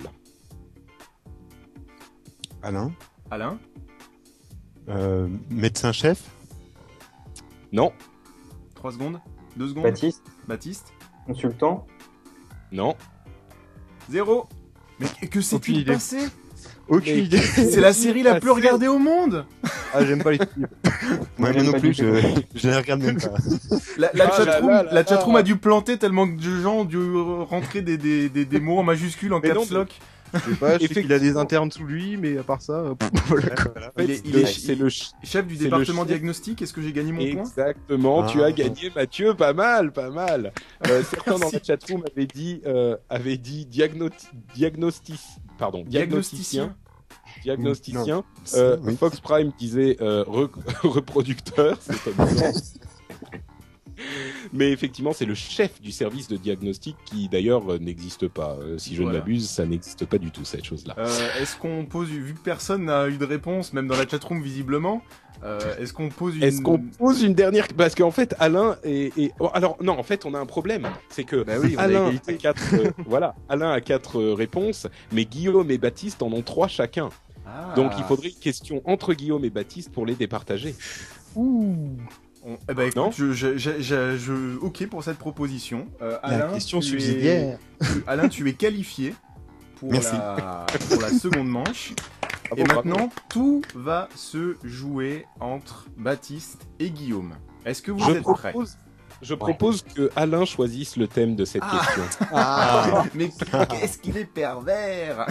Alain. Alain? Euh, médecin-chef. Non, trois secondes? deux secondes? Baptiste. Baptiste? Consultant. non. Zéro. Mais que- que Aucune s'est-il idée. passé? Aucune Mais- idée. C'est la série la plus regardée au monde. Ah, j'aime pas les Steve. Moi, j'aime non pas plus, du je, je les regarde même pas. La, la Ah là chatroom, là là la chatroom là. a dû planter tellement que de gens ont dû rentrer des, des, des, des mots en majuscules en Mais non, caps lock. Je sais pas, je sais qu'il a des Effectivement. internes sous lui, mais à part ça, euh, pff, voilà. Voilà. En fait, Il est- il le- est- c'est le ch- Chef du C'est le département chef. diagnostic, est-ce que j'ai gagné mon point? Exactement, tu Ah. as gagné Mathieu, pas mal, pas mal. Euh, certains dans Merci. la chatroom avaient dit, euh, avaient dit diagnoti- diagnostic, pardon, diagnosticien. Diagnosticien. Non. Euh, Oui. Fox Prime disait euh, re- reproducteur, c'est amusant. Mais effectivement, c'est le chef du service de diagnostic qui d'ailleurs euh, n'existe pas. Euh, si je Voilà. ne m'abuse, ça n'existe pas du tout cette chose-là. Euh, est-ce qu'on pose, vu que personne n'a eu de réponse, même dans la chatroom visiblement, euh, est-ce qu'on pose une... Est-ce qu'on pose une dernière parce qu'en fait Alain et, et... oh, alors non en fait on a un problème c'est que Bah oui, on a Alain égalité. a quatre euh, voilà Alain a quatre euh, réponses mais Guillaume et Baptiste en ont trois chacun Ah. donc il faudrait une question entre Guillaume et Baptiste pour les départager. Ouh. On- Eh ben écoute, Non je, je, je, je, je- ok pour cette proposition. Euh, La Alain, question tu subsidiaire. es- tu- Alain, tu es qualifié pour Merci. la, pour la seconde manche. Bravo, Et bravo. maintenant, tout va se jouer entre Baptiste et Guillaume. Est-ce que vous je êtes prêts? propose je propose que Alain choisisse le thème de cette Ah. question. Ah, Mais qu'est-ce qu'il est pervers!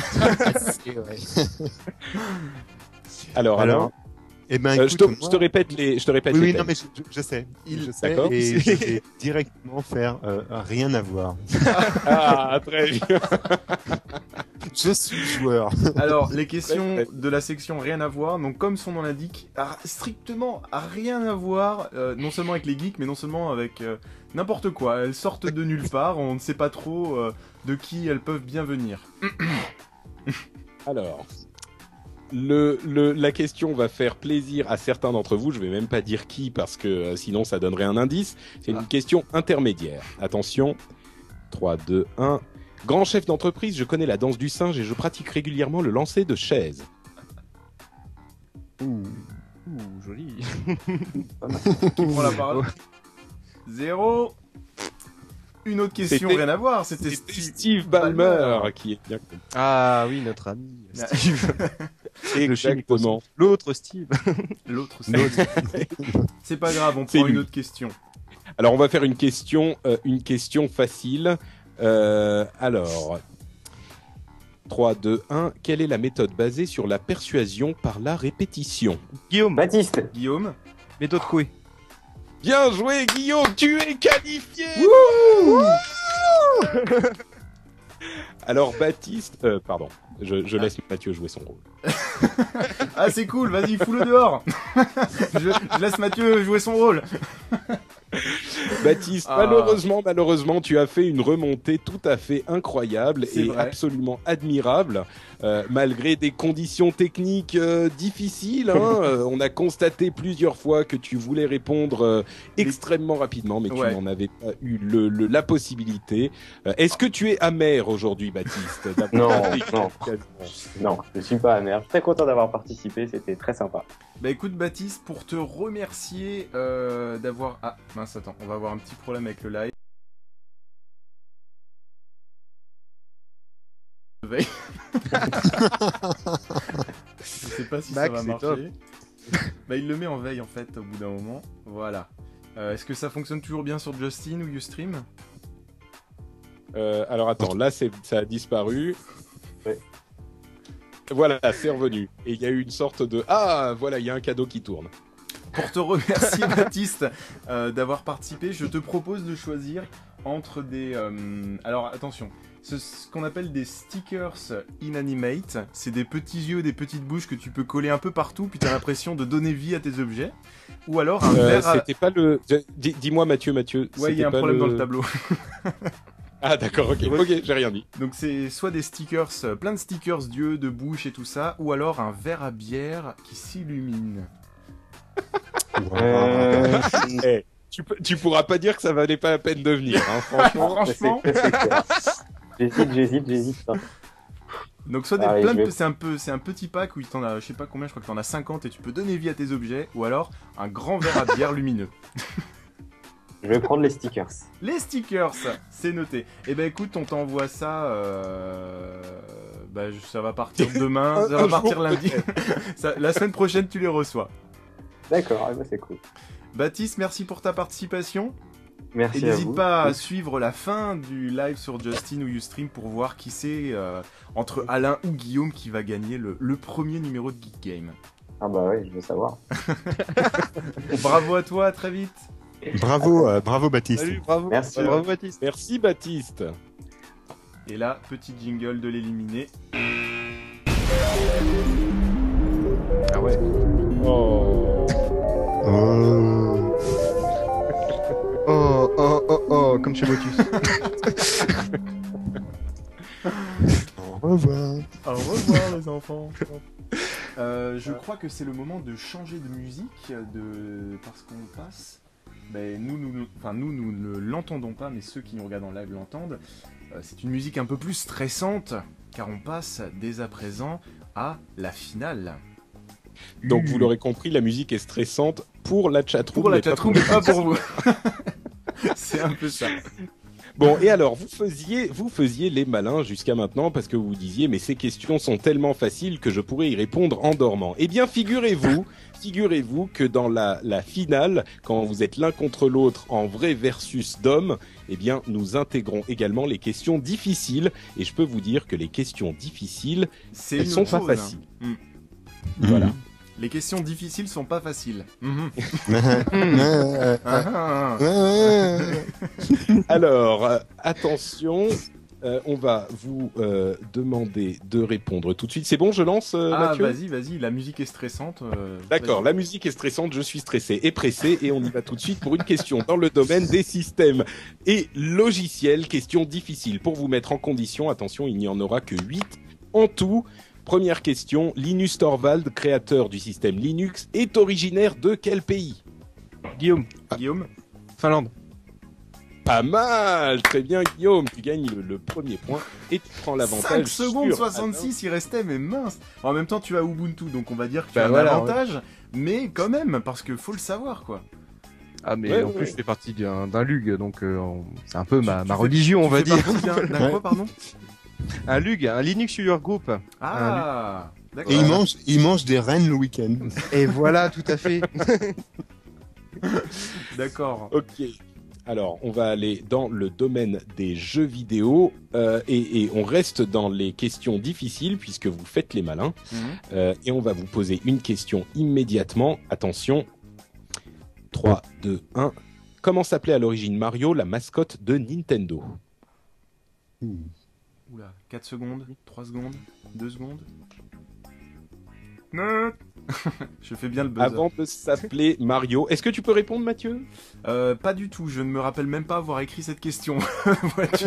Alors Alain Alors, eh ben, euh, écoute, je, te, moi- je te répète les je te répète Oui, les oui, thèmes. non, mais je, je sais. Il- Je sais. D'accord. Et je vais directement faire euh, rien à voir. Ah très bien. Je suis joueur. Alors, les questions Ouais, ouais. de la section rien à voir, donc comme son nom l'indique, a strictement rien à voir, euh, non seulement avec les geeks, mais non seulement avec euh, n'importe quoi. Elles sortent de nulle part, on ne sait pas trop euh, de qui elles peuvent bien venir. Alors, le, le, la question va faire plaisir à certains d'entre vous. Je vais même pas dire qui parce que euh, sinon ça donnerait un indice. C'est une Ah. question intermédiaire. Attention. trois, deux, un. Grand chef d'entreprise, je connais la danse du singe et je pratique régulièrement le lancer de chaises. Ouh. Ouh, joli. Qui prend la parole? Zéro. Une autre question, C'était- rien à voir, c'était C'était Steve. Steve Ballmer qui est bien Ah oui, notre ami Steve. Le chimique exactement. L'autre Steve. L'autre, c'est c'est pas grave, on C'est prend lui. une autre question. Alors on va faire une question, euh, une question facile. Euh, alors, trois, deux, un. Quelle est la méthode basée sur la persuasion par la répétition? Guillaume. Baptiste. Guillaume. Méthode Coué. Bien joué Guillaume, tu es qualifié. Alors Baptiste, euh, pardon, je, je laisse Mathieu jouer son rôle. Ah, c'est cool, vas-y, fous-le dehors. je, je laisse Mathieu jouer son rôle. Baptiste, Ah. malheureusement, malheureusement, tu as fait une remontée tout à fait incroyable C'est et vrai. absolument admirable, euh, malgré des conditions techniques euh, difficiles. Hein, euh, on a constaté plusieurs fois que tu voulais répondre euh, extrêmement rapidement, mais Ouais. tu n'en avais pas eu le, le- la possibilité. Euh, Est-ce que tu es amer aujourd'hui, Baptiste d'avoir Non, fait non. l'occasion Non, je suis pas amer. Je suis très content d'avoir participé, c'était très sympa. Bah écoute Baptiste, pour te remercier euh, d'avoir... Ah mince, attends, on va avoir un petit problème avec le live. Veille. Je sais pas si Max, ça va c'est marcher. top. Bah il le met en veille en fait au bout d'un moment. Voilà. Euh, Est-ce que ça fonctionne toujours bien sur Justin ou Ustream? Euh, alors attends, là c'est ça a disparu. Ouais. Voilà, c'est revenu. Et il y a eu une sorte de ah voilà, il y a un cadeau qui tourne. Pour te remercier Baptiste euh, d'avoir participé, je te propose de choisir entre des... euh, alors attention, ce, ce qu'on appelle des stickers inanimate, c'est des petits yeux, des petites bouches que tu peux coller un peu partout, puis tu as l'impression de donner vie à tes objets. Ou alors un Euh, verre à... C'était pas le. Dis- Dis-moi Mathieu, Mathieu. Ouais, il y a un c'était pas problème dans le tableau. Ah d'accord, ok, ok, j'ai rien dit. Donc c'est soit des stickers, euh, plein de stickers d'yeux, de bouche et tout ça, ou alors un verre à bière qui s'illumine. Euh... Eh, tu, peux- tu pourras pas dire que ça valait pas la peine de venir, hein, franchement. Franchement. c'est- c'est clair. J'hésite, j'hésite, j'hésite. hein. Donc soit des Allez, plein je de- vais- c'est un peu c'est un petit pack où il t'en a je sais pas combien, je crois que t'en as cinquante et tu peux donner vie à tes objets, ou alors un grand verre à bière lumineux. Je vais prendre les stickers. Les stickers, c'est noté. Et ben écoute, on t'envoie ça euh... bah, je- ça va partir demain, Un- ça va un partir jour, lundi. Ça- la semaine prochaine tu les reçois. D'accord, eh ben, c'est cool. Baptiste, merci pour ta participation. Merci Et à n'hésite vous. pas à suivre la fin du live sur Justin ou Ustream pour voir qui c'est euh, entre Alain ou Guillaume qui va gagner le, le premier numéro de Geek Game. Ah bah oui, je veux savoir. Bravo à toi, à très vite. Bravo, euh, bravo Baptiste. Salut, bravo. Merci. Bravo Baptiste. Merci Baptiste. Et là, petit jingle de l'éliminé. Ah ouais. Oh. Oh. Oh, oh, oh, oh, comme chez Motus. Au revoir. Au revoir les enfants. Euh, je crois que c'est le moment de changer de musique, de parce qu'on passe. Ben, nous, nous, nous, enfin nous, nous ne l'entendons pas, mais ceux qui nous regardent en live l'entendent. Euh, c'est une musique un peu plus stressante, car on passe dès à présent à la finale. Donc vous l'aurez compris, la musique est stressante pour la chatroom. Pour la mais pas chatroom, mais pas pour vous. C'est un peu ça. Bon, et alors, vous faisiez, vous faisiez les malins jusqu'à maintenant parce que vous vous disiez, mais ces questions sont tellement faciles que je pourrais y répondre en dormant. Eh bien, figurez-vous, figurez-vous que dans la, la finale, quand vous êtes l'un contre l'autre en vrai versus d'hommes, eh bien, nous intégrons également les questions difficiles. Et je peux vous dire que les questions difficiles, C'est elles une sont autre pas chose, hein. faciles. Mm. Voilà. Les questions difficiles sont pas faciles. Mhm. Euh, Ah, ah. euh, Alors, euh, attention, euh, on va vous euh, demander de répondre tout de suite. C'est bon, je lance, euh, Ah, Mathieu vas-y, vas-y, la musique est stressante. euh, D'accord, la musique est stressante, je suis stressé et pressé et on y va tout de suite pour une question dans le domaine des systèmes et logiciels. Question difficile pour vous mettre en condition. Attention, il n'y en aura que huit en tout. Première question, Linus Torvald, créateur du système Linux, est originaire de quel pays? Guillaume, vas-y. Guillaume, Finlande. Pas mal, très bien Guillaume, tu gagnes le, le premier point et tu prends l'avantage. cinq secondes sur soixante-six, il restait, mais mince. En même temps, tu as Ubuntu, donc on va dire que tu Bah as un voilà, avantage, mais quand même, parce que faut le savoir, quoi. Ah mais Ouais, en ouais, plus ouais. je fais partie d'un d'un lug, donc euh, on- c'est un peu ma, Tu- ma tu fais- religion, on tu va fais dire. partie d'un- D'un Ouais. quoi, pardon? Un lug, un Linux User Group. Ah, d'accord. Et il mange, il mange des rennes le week-end. Et voilà, tout à fait. D'accord. Ok. Alors, on va aller dans le domaine des jeux vidéo euh, et, et on reste dans les questions difficiles puisque vous faites les malins. Mhm. Euh, et on va vous poser une question immédiatement. Attention. trois, deux, un. Comment s'appelait à l'origine Mario, la mascotte de Nintendo? Oula, quatre secondes, trois secondes, deux secondes. Non. Je fais bien le buzz. Avant de s'appeler Mario. Est-ce que tu peux répondre, Mathieu? Euh, pas du tout, je ne me rappelle même pas avoir écrit cette question. Vois-tu.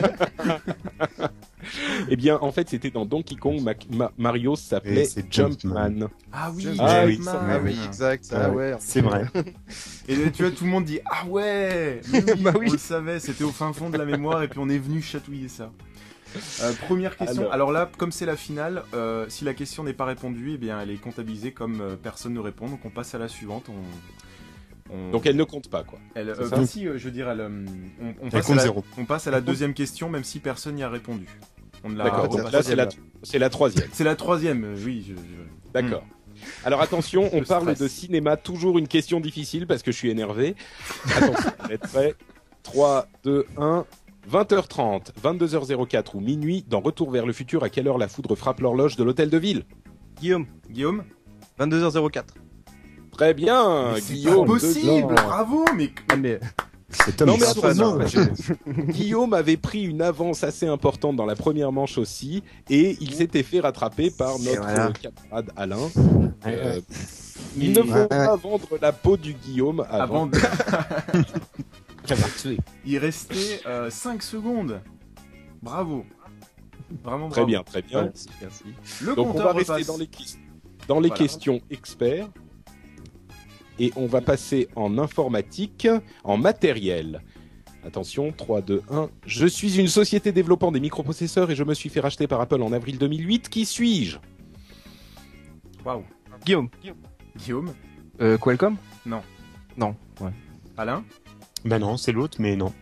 Eh bien, en fait, c'était dans Donkey Kong. Ma- Ma- Mario s'appelait Et c'est Jumpman. Jumpman. Ah oui, Ah oui, Jumpman. ça, Ah oui, exact, ça, ouais. C'est vrai. Et tu vois, tout le monde dit ah ouais, mais oui, Bah oui. on le savait, c'était au fin fond de la mémoire et puis on est venu chatouiller ça. Euh, première question. Alors, Alors. là, comme c'est la finale, euh, si la question n'est pas répondue, eh bien, elle est comptabilisée comme euh, personne ne répond. Donc on passe à la suivante. On, on- Donc elle ne compte pas, quoi. elle, euh, c'est ça bah, si, euh, je veux dire, elle, euh, on, on Elle passe à compte la, zéro. on passe à la deuxième question, même si personne n'y a répondu. On ne l'a D'accord, on donc passe- là, c'est la, c'est la troisième. c'est la troisième. euh, Oui, je, je- D'accord. Alors attention, on Le parle stress. de cinéma, toujours une question difficile parce que je suis énervé. Attention, on va être prêt. trois, deux, un. vingt heures trente, vingt-deux heures zéro quatre ou minuit, dans Retour vers le futur, à quelle heure la foudre frappe l'horloge de l'hôtel de ville? Guillaume, Guillaume. vingt-deux heures zéro quatre. Très bien, Mais c'est Guillaume. pas de possible. blanc. Bravo, mais Ah mais C'est Tom Non mais Hanks. attention, non, parce que Guillaume avait pris une avance assez importante dans la première manche aussi, et il s'était fait rattraper par notre voilà. euh, camarade Alain. Ouais, Euh, ouais. il ne faut Ouais, pas vendre la peau du Guillaume avant. avant de... Ça va tuer. il restait euh, cinq secondes. Bravo. Vraiment Très bravo. bien, très bien. merci, merci. Le Donc on compteur va rester repasse. dans les, ques- dans les Voilà. questions experts. Et on va passer en informatique, en matériel. Attention, trois, deux, un. Je suis une société développant des microprocesseurs et je me suis fait racheter par Apple en avril deux mille huit. Qui suis-je? Waouh. Guillaume, Guillaume. euh, Qualcomm? Non. Non, ouais. Alain. Bah non, c'est l'autre, mais non.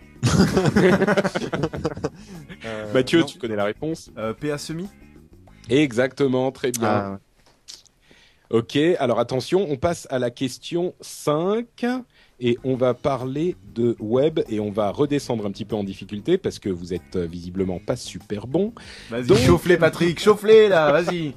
Euh, Mathieu, non. tu connais la réponse? Euh, P A Semi. Exactement, très bien. Ah, ouais. Ok, alors attention, on passe à la question cinq et on va parler de web et on va redescendre un petit peu en difficulté parce que vous êtes euh, visiblement pas super bon. Vas-y, Donc- chauffe-les Patrick, chauffe-les là, vas-y.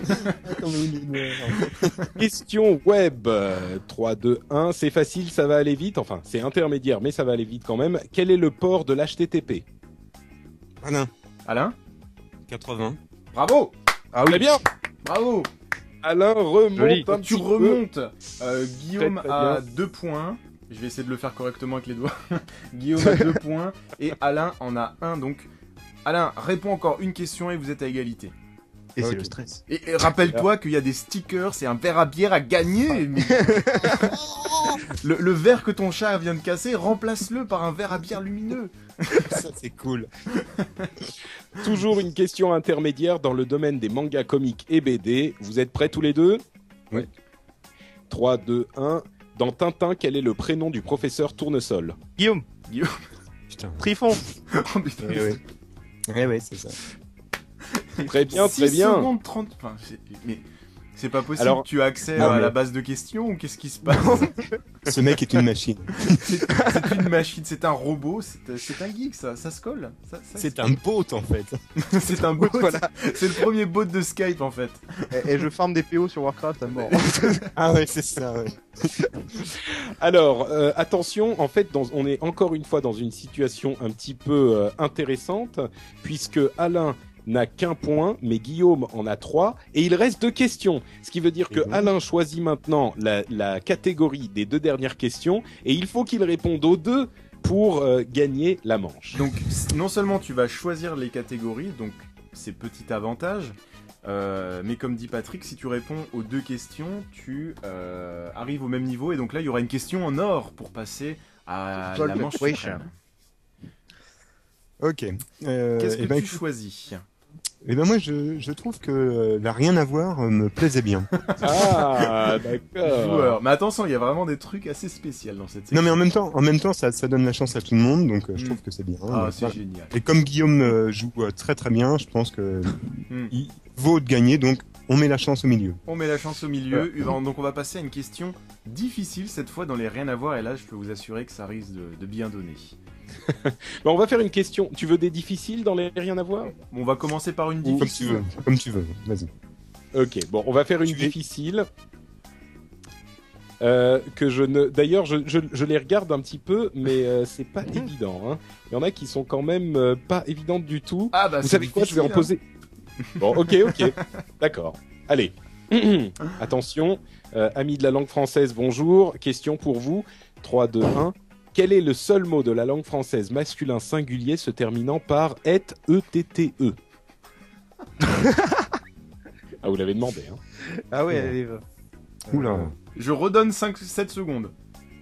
Question web, euh, trois, deux, un, c'est facile, ça va aller vite, enfin c'est intermédiaire mais ça va aller vite quand même. Quel est le port de l'H T T P? Alain, Alain, quatre-vingts. bravo, Ah Très bien, bravo. Alain remonte Joli. un Tu petit peu. remontes. Euh, Guillaume Très, très a bien. deux points. Je vais essayer de le faire correctement avec les doigts. Guillaume a deux points et Alain en a un. Donc, Alain, réponds encore une question et vous êtes à égalité. Et Ok. c'est le stress. Et, et rappelle-toi qu'il y a des stickers, c'est un verre à bière à gagner. mais- le, le verre que ton chat vient de casser, remplace-le par un verre à bière lumineux. Ça, c'est cool. Toujours une question intermédiaire dans le domaine des mangas comiques et B D. Vous êtes prêts tous les deux? Oui. trois, deux, un. Dans Tintin, quel est le prénom du professeur Tournesol? Guillaume, Putain. Trifon. Oh, putain. Eh ouais. Eh ouais, c'est ça. Très bien, six très bien. secondes trente. Enfin, c'est- mais c'est pas possible. Alors- tu as accès Non, à mais- la base de questions ou qu'est-ce qui se passe? Ce mec est une machine. C'est c'est une machine, c'est un robot, c'est c'est un geek ça, ça se colle. Ça, ça se C'est un bot en fait. C'est un bot. Voilà. C'est le premier bot de Skype en fait. Et, et je farme des P O sur Warcraft à mort. Ah ouais, c'est ça. Ouais. Alors, euh, attention, en fait, dans- on est encore une fois dans une situation un petit peu euh, intéressante, puisque Alain n'a qu'un point, mais Guillaume en a trois, et il reste deux questions. Ce qui veut dire que Mhm. Alain choisit maintenant la, la catégorie des deux dernières questions, et il faut qu'il réponde aux deux pour euh, gagner la manche. Donc non seulement tu vas choisir les catégories, donc c'est petit avantage, euh, mais comme dit Patrick, si tu réponds aux deux questions, tu euh, arrives au même niveau, et donc là il y aura une question en or pour passer à Solve la the manche question. suprême. Ok. Euh, Qu'est-ce que eh ben, tu écoute, choisis? eh ben moi, je, je trouve que euh, la rien à voir euh, me plaisait bien. Ah, d'accord. Joueur. Mais attention, il y a vraiment des trucs assez spéciaux dans cette Non, section. mais en même temps, en même temps, ça, ça donne la chance à tout le monde, donc euh, je Mm. trouve que c'est bien. Ah, Donc, c'est voilà. génial. Et comme Guillaume euh, joue euh, très très bien, je pense que Mm. il vaut de gagner, donc on met la chance au milieu. On met la chance au milieu, donc on va passer à une question difficile cette fois dans les rien à voir, et là je peux vous assurer que ça risque de, de bien donner. Bon, on va faire une question. Tu veux des difficiles dans les rien à voir? Bon, on va commencer par une Comme tu difficile. veux, comme tu veux. Vas-y. Ok, bon, on va faire une Tu es- difficile. Euh, que je ne. D'ailleurs, je, je, je les regarde un petit peu, mais euh, c'est pas évident. Hein. Il y en a qui sont quand même euh, pas évidentes du tout. Ah bah Vous c'est savez quoi? Je vais en difficile, poser. Bon, ok, ok, d'accord. Allez, attention, euh, amis de la langue française, bonjour. Question pour vous. trois, deux, un. Quel est le seul mot de la langue française masculin singulier se terminant par et, e, t, t, e? Ah, vous l'avez demandé, hein. Ah ouais, allez, va. hein. Oula. Euh, Je redonne cinq sept secondes.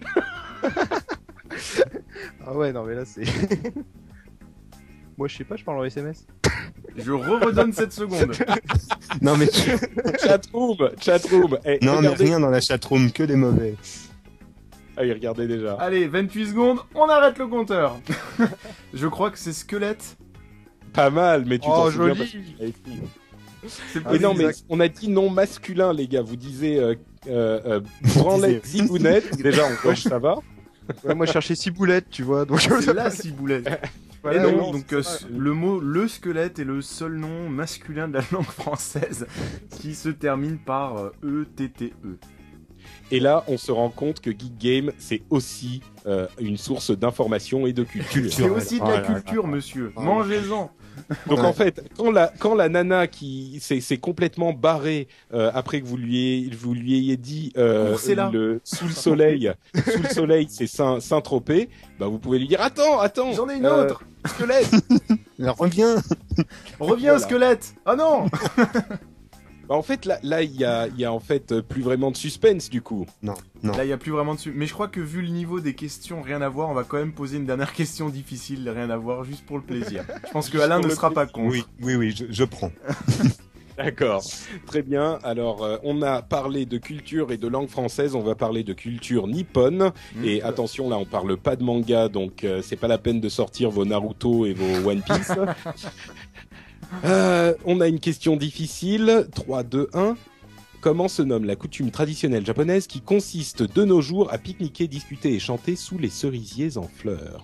Ah ouais, non mais là c'est... Moi je sais pas, je parle en S M S. Je re-redonne sept secondes. Non mais tu- Chatroom, chatroom. Eh, non mais regardez. rien dans la chatroom, que des mauvais. Ah oui, regardez déjà. Allez, vingt-huit secondes, on arrête le compteur. Je crois que c'est squelette. Pas mal, mais tu Oh, t'en souviens joli. parce que tu l'as écrit. C'est Ah Mais non, mais exact. on a dit non masculin, les gars. Vous disiez euh, euh, euh, branlette, zigounette. Déjà, on coche, ça va. Ouais, moi je cherchais ciboulette, tu vois, donc... c'est la ciboulette. Voilà, et non, non, donc c'est euh, ça. le mot le squelette est le seul nom masculin de la langue française qui se termine par euh, E T T E. Et là, on se rend compte que Geek Game, c'est aussi euh, une source d'information et de culture. C'est aussi de la Oh là là. culture, monsieur. Oh. Mangez-en. Donc Ouais. en fait, quand la quand la nana qui s'est s'est complètement barrée euh, après que vous lui ayez, vous lui ayez dit euh, Coursez-la. le sous le soleil, sous le soleil, c'est Saint Saint-Tropez, bah vous pouvez lui dire attends, attends, J'en ai une euh, autre. squelette. Alors reviens. Reviens, Voilà. squelette. Ah non. Bah, en fait là là il y a il y a en fait euh, plus vraiment de suspense du coup. Non, non. Là, il y a plus vraiment dessus. Mais je crois que vu le niveau des questions, rien à voir, on va quand même poser une dernière question difficile, rien à voir, juste pour le plaisir. Je pense que Juste Alain pour ne le sera pas plaisir. con. Oui, oui, oui, je, je prends. D'accord, très bien. Alors, euh, on a parlé de culture et de langue française, on va parler de culture nippone. Mmh. Et attention, là, on parle pas de manga, donc euh, c'est pas la peine de sortir vos Naruto et vos One Piece. euh, on a une question difficile. trois, deux, un. comment se nomme la coutume traditionnelle japonaise qui consiste de nos jours à pique-niquer, discuter et chanter sous les cerisiers en fleurs?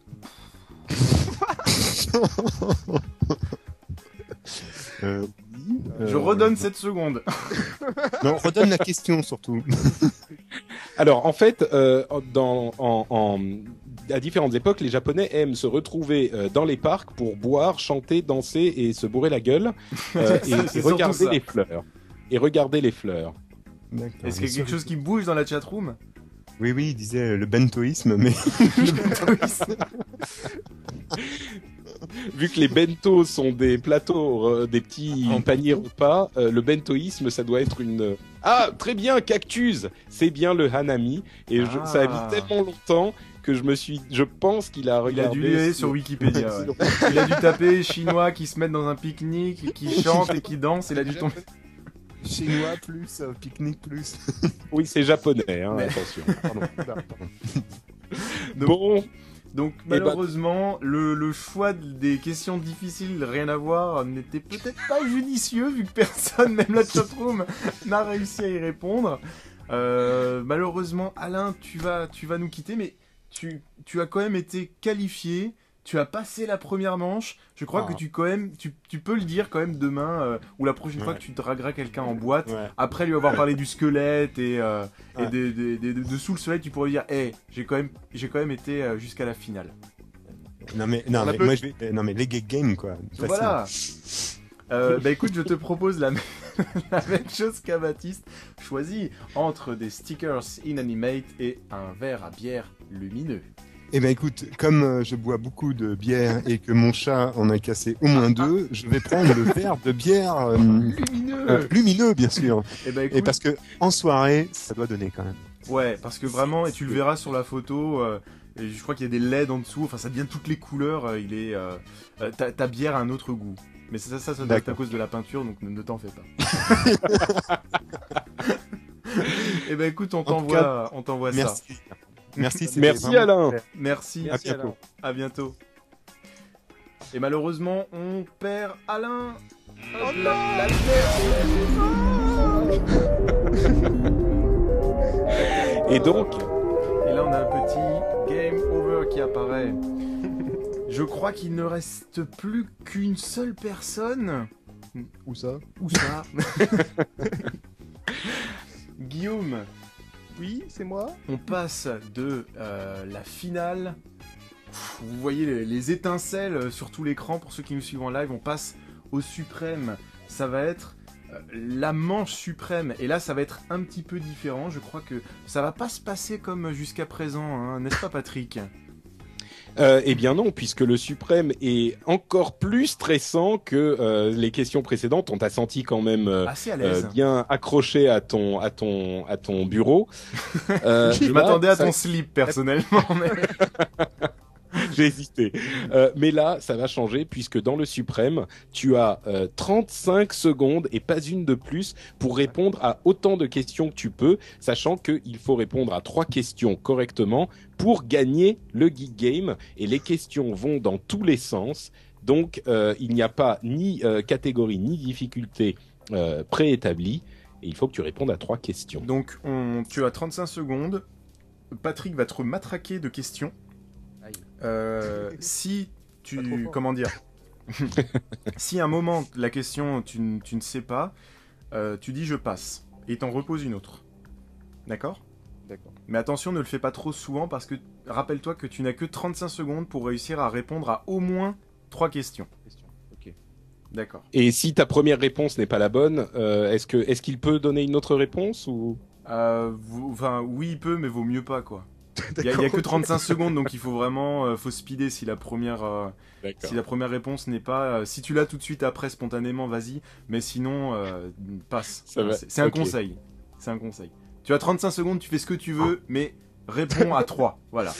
Euh, oui, Je euh, redonne sept secondes. Non, redonne la question surtout. Alors, en fait, euh, dans, en, en, à différentes époques, les Japonais aiment se retrouver euh, dans les parcs pour boire, chanter, danser et se bourrer la gueule euh, C'est- et, c'est et surtout regarder ça. les fleurs. Et regarder les fleurs. D'accord. Est-ce qu'il y a quelque chose qui bouge dans la chatroom? Oui, oui, il disait le bentoïsme, mais Vu que les bento sont des plateaux, euh, des petits En paniers repas, euh, le bentoïsme, ça doit être une... Ah, très bien, cactus. C'est bien le hanami. Et je- Ah. ça a mis tellement longtemps que je me suis... Je pense qu'il a Il a regardé... dû aller sur Wikipédia. Ouais. Il a dû taper chinois qui se mettent dans un pique-nique, qui chantent et qui dansent. Il a dû tomber. chinois plus euh, pique-nique plus. Oui, c'est japonais, hein, Mais- attention. Pardon. Donc- Bon, Donc ben- malheureusement, le, le choix des questions difficiles, rien à voir, n'était peut-être pas judicieux vu que personne, même la chatroom, n'a réussi à y répondre. Euh, malheureusement, Alain, tu vas, tu vas nous quitter, mais tu, tu as quand même été qualifié. Tu as passé la première manche. Je crois Ah. que tu, quand même, tu, tu peux le dire quand même demain euh, ou la prochaine fois Ouais. que tu dragueras quelqu'un en boîte. ouais. Après lui avoir parlé du squelette et, euh, et Ouais. des- des- des- de, de sous le soleil, tu pourrais lui dire, hey, j'ai quand même, j'ai quand même été euh, jusqu'à la finale. Non mais non On a mais peu- moi je vais euh, non mais les gay games quoi. Facile. Voilà. Euh, bah écoute, je te propose la, même- la même chose qu'à Baptiste. Choisis entre des stickers inanimate et un verre à bière lumineux. Eh ben écoute, comme euh, je bois beaucoup de bière et que mon chat en a cassé au moins deux, je vais prendre le verre de bière euh, Lumineux. euh, lumineux bien sûr. Et bah écoute, Et parce que en soirée, ça doit donner quand même. ouais, parce que vraiment, et tu le verras sur la photo. Euh, et je crois qu'il y a des L E D en dessous. Enfin, ça devient toutes les couleurs. euh, il est, euh, euh, ta, ta bière a un autre goût. Mais ça, ça, ça doit être à D'accord. cause de la peinture, donc ne, ne t'en fais pas. Et ben écoute, on En tout t'envoie, on t'envoie ça. Merci. Merci. c'était Merci, vraiment Alain. super. Merci. À bientôt. À bientôt. Et malheureusement, on perd Alain. Hop là, la Et donc, Et là, on a un petit game over qui apparaît. Je crois qu'il ne reste plus qu'une seule personne. Où ça? Où ça? Guillaume, Oui, c'est moi. on passe de euh, la finale. Pff, Vous voyez les, les étincelles sur tout l'écran pour ceux qui nous suivent en live. On passe au suprême. Ça va être euh, la manche suprême. Et là, ça va être un petit peu différent. Je crois que ça va pas se passer comme jusqu'à présent, hein, n'est-ce pas, Patrick? euh, eh bien non, puisque le suprême est encore plus stressant que euh, les questions précédentes. On t'a senti quand même euh, Assez à euh, l'aise. bien accroché à ton à ton à ton bureau. Euh, Je là, m'attendais à ça- ton slip personnellement. Mais... J'ai hésité. Euh, mais là, ça va changer puisque dans le suprême, tu as euh, trente-cinq secondes et pas une de plus pour répondre à autant de questions que tu peux, sachant qu'il faut répondre à trois questions correctement pour gagner le Geek Game. Et les questions vont dans tous les sens. Donc, euh, il n'y a pas ni euh, catégorie ni difficulté euh, préétablie. Et il faut que tu répondes à trois questions. Donc, on... tu as trente-cinq secondes. Patrick va te matraquer de questions. Aïe. Euh, si tu... Pas trop fort. Comment dire? Si à un moment, la question, tu, n- tu ne sais pas, euh, tu dis « je passe » et t'en reposes une autre. D'accord? D'accord. Mais attention, ne le fais pas trop souvent parce que rappelle-toi que tu n'as que trente-cinq secondes pour réussir à répondre à au moins trois questions. Question. Ok. D'accord. Et si ta première réponse n'est pas la bonne, euh, est-ce que est-ce qu'il peut donner une autre réponse ou Euh, vous- Enfin, oui, il peut, mais vaut mieux pas, quoi. Il y, a- il y a que trente-cinq secondes, donc il faut vraiment euh, faut speeder si la première euh, D'accord. si la première réponse n'est pas. euh, si tu l'as tout de suite après spontanément, vas-y. Mais sinon, euh, passe. Ça va. C'est c'est un Ok. conseil. C'est un conseil. Tu as trente-cinq secondes, tu fais ce que tu veux, mais réponds à trois. Voilà.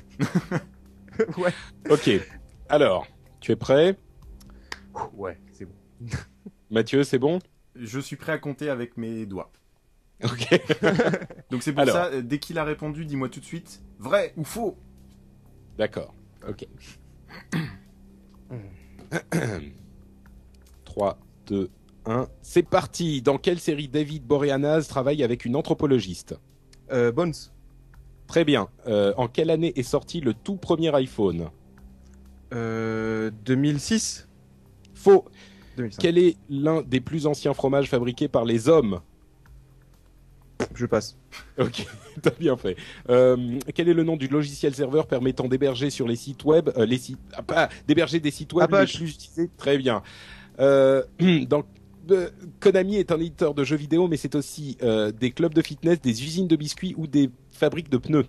Ouais. Ok. Alors, tu es prêt? Ouais, c'est bon. Mathieu, c'est bon? Je suis prêt à compter avec mes doigts. Ok. Donc c'est pour Alors. ça, euh, dès qu'il a répondu, dis-moi tout de suite vrai ou faux. D'accord. Ok. trois, deux, un. C'est parti. Dans quelle série David Boreanaz travaille avec une anthropologiste? Euh, Bones. Très bien. Euh, en quelle année est sorti le tout premier iPhone? Euh, deux mille six. Faux. deux mille cinq. Quel est l'un des plus anciens fromages fabriqués par les hommes? Je passe. Ok, t'as bien fait. Euh, quel est le nom du logiciel serveur permettant d'héberger sur les sites web, euh, les sites, ah, pas, d'héberger des sites web Apache. les plus utilisés? Très bien. Euh, dans, euh, Konami est un éditeur de jeux vidéo, mais c'est aussi euh, des clubs de fitness, des usines de biscuits ou des fabriques de pneus.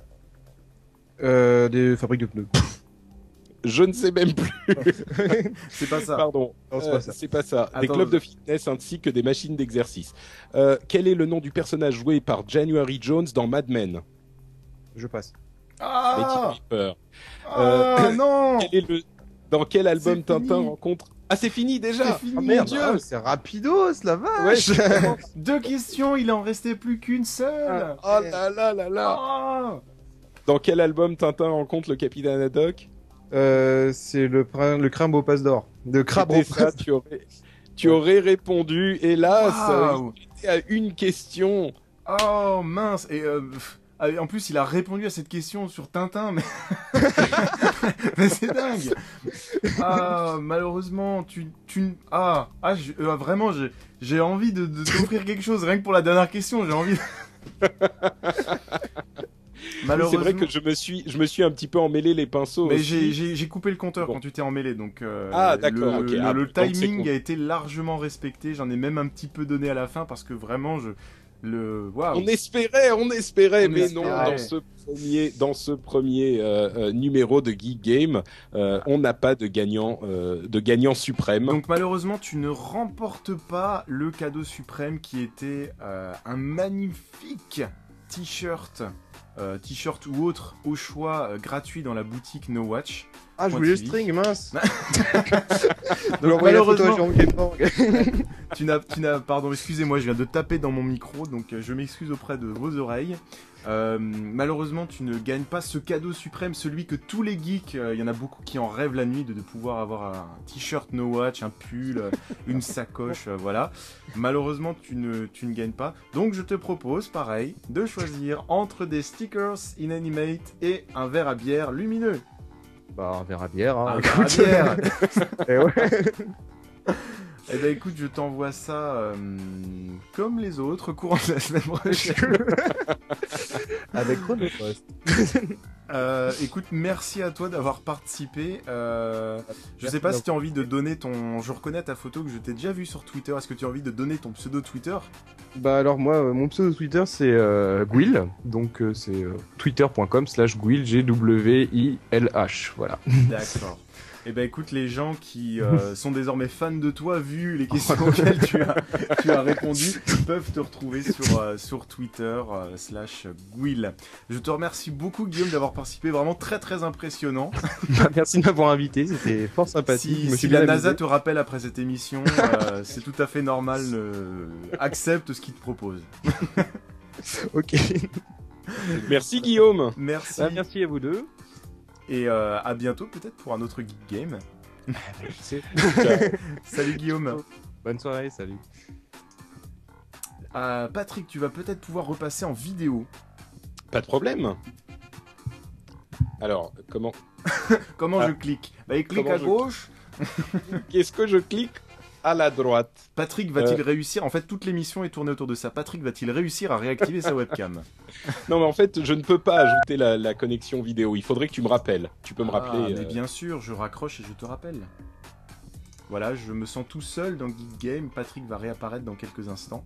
Euh, des fabriques de pneus. Je ne sais même plus. C'est pas ça. Pardon, Non, c'est euh, pas ça. c'est pas ça. Des Attends, clubs je- de fitness ainsi que des machines d'exercice. Euh, quel est le nom du personnage joué par January Jones dans Mad Men? Je passe. Ah, Betty Draper. ah Euh, non. Quel est le... Dans quel album C'est Tintin fini. rencontre... Ah, c'est fini déjà. C'est fini. Ah Mon merde, Dieu. ah, c'est rapidos la Ouais, vache. justement. Deux questions, il en restait plus qu'une seule. Oh là là là là. Ah. Dans quel album Tintin rencontre le capitaine Haddock? Euh, c'est le, prin- le crabe au passe d'or. De crabe au C'était ça, passe. tu aurais... tu aurais répondu. Hélas, Waouh. euh, il était à une question. Oh mince. Et euh, pff, ah, en plus, il a répondu à cette question sur Tintin, mais, mais c'est dingue. Ah, malheureusement, tu, tu, ah, ah, je- euh, vraiment, j'ai, j'ai envie de, de t'offrir quelque chose rien que pour la dernière question. J'ai envie. C'est vrai que je me suis, je me suis un petit peu emmêlé les pinceaux. Mais aussi. j'ai, j'ai, j'ai coupé le compteur Bon. quand tu t'es emmêlé, donc euh, Ah, d'accord, le, ok. le, Ah, le donc c'est timing con. a été largement respecté. J'en ai même un petit peu donné à la fin parce que vraiment, je, le, waouh. On espérait, on espérait, On mais espérait. non. Dans ce premier, dans ce premier euh, euh, numéro de Geek Game, euh, on n'a pas de gagnant, euh, de gagnant suprême. Donc malheureusement, tu ne remportes pas le cadeau suprême qui était euh, un magnifique t-shirt, euh, t-shirt ou autre au choix euh, gratuit dans la boutique No Watch. Ah, je voulais le T V. string, mince. Donc Donc malheureusement, malheureusement, tu n'as, tu n'as, pardon, excusez-moi, je viens de taper dans mon micro, donc euh, je m'excuse auprès de vos oreilles. Euh, malheureusement, tu ne gagnes pas ce cadeau suprême, celui que tous les geeks, il euh, y en a beaucoup qui en rêvent la nuit de, de pouvoir avoir un t-shirt No Watch, un pull, euh, une sacoche, euh, voilà. Malheureusement, tu ne, tu ne gagnes pas. Donc, je te propose, pareil, de choisir entre des stickers Inanimate et un verre à bière lumineux. Bah, un verre à bière. Hein, Un verre à bière. Eh ouais. Eh ben écoute, je t'envoie ça euh, comme les autres, courant de la semaine prochaine. Avec Chronopost. Euh, écoute, merci à toi d'avoir participé. Euh, je Merci sais pas si d'avoir- tu as envie de donner ton... Je reconnais ta photo que je t'ai déjà vue sur Twitter. Est-ce que tu as envie de donner ton pseudo Twitter? Bah alors moi, euh, mon pseudo Twitter c'est euh, Gwil, donc euh, c'est euh, twitter point com slash Gwil, G W I L H, voilà. D'accord. Eh ben écoute, les gens qui euh, sont désormais fans de toi, vu les questions auxquelles tu as, tu as répondu, peuvent te retrouver sur, euh, sur Twitter euh, slash Gwil. Je te remercie beaucoup Guillaume d'avoir participé, vraiment très très impressionnant. Bah, merci de m'avoir invité, c'était fort sympathique. Si, je me si suis la bien NASA amusé. te rappelle après cette émission, euh, c'est tout à fait normal, euh, accepte ce qu'il te propose. Ok. Merci Guillaume. Merci, Bah, merci à vous deux. et euh, à bientôt peut-être pour un autre Geek Game. C'est- Salut Guillaume. Bonne soirée, salut. Euh, Patrick, tu vas peut-être pouvoir repasser en vidéo. Pas de problème. Alors, comment, Comment Ah. je clique? Bah il clique Comment à je gauche. qu'est-ce que je clique à la droite? Patrick va-t-il Euh. réussir? En fait, toute l'émission est tournée autour de ça. Patrick va-t-il réussir à réactiver sa webcam? Non, mais en fait, je ne peux pas ajouter la, la connexion vidéo. Il faudrait que tu me rappelles. Tu peux me Ah, rappeler. mais euh, bien sûr, je raccroche et je te rappelle. Voilà, je me sens tout seul dans Geek Game. Patrick va réapparaître dans quelques instants.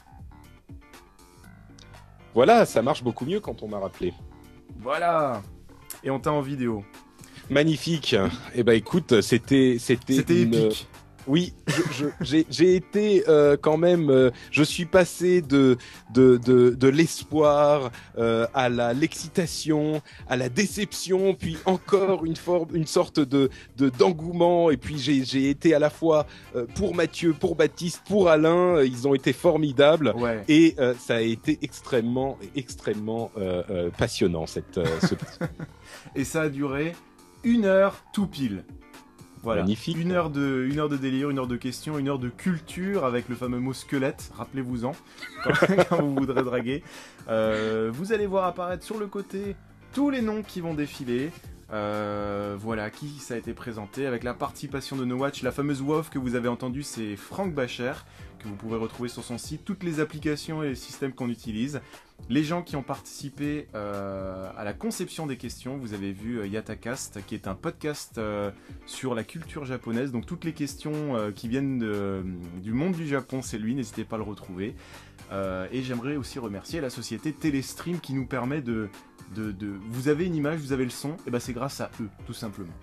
Voilà, ça marche beaucoup mieux quand on m'a rappelé. Voilà. Et on t'a en vidéo. Magnifique. Eh ben, écoute, c'était, c'était, C'était une- épique. Oui, je- je- j'ai j'ai été euh, quand même, euh, je suis passé de de de, de l'espoir euh, à la l'excitation, à la déception, puis encore une forme, une sorte de de d'engouement. Et puis j'ai j'ai été à la fois euh, pour Mathieu, pour Baptiste, pour Alain. euh, Ils ont été formidables. Ouais. Et euh, ça a été extrêmement, extrêmement euh, euh, passionnant cette. euh, ce... Et ça a duré une heure tout pile. Voilà. Magnifique. Une heure de, une heure de délire, une heure de questions, une heure de culture avec le fameux mot squelette. Rappelez-vous-en quand, quand vous voudrez draguer. Euh, vous allez voir apparaître sur le côté tous les noms qui vont défiler. Euh, voilà, qui ça a été présenté avec la participation de No Watch. La fameuse W O F que vous avez entendue, c'est Franck Bacher, que vous pouvez retrouver sur son site, toutes les applications et les systèmes qu'on utilise. Les gens qui ont participé euh, à la conception des questions, vous avez vu euh, Yatacast, qui est un podcast euh, sur la culture japonaise. Donc toutes les questions euh, qui viennent de, du monde du Japon, c'est lui, n'hésitez pas à le retrouver. Euh, et j'aimerais aussi remercier la société Telestream qui nous permet de... De, de, vous avez une image, vous avez le son, et ben c'est grâce à eux, tout simplement.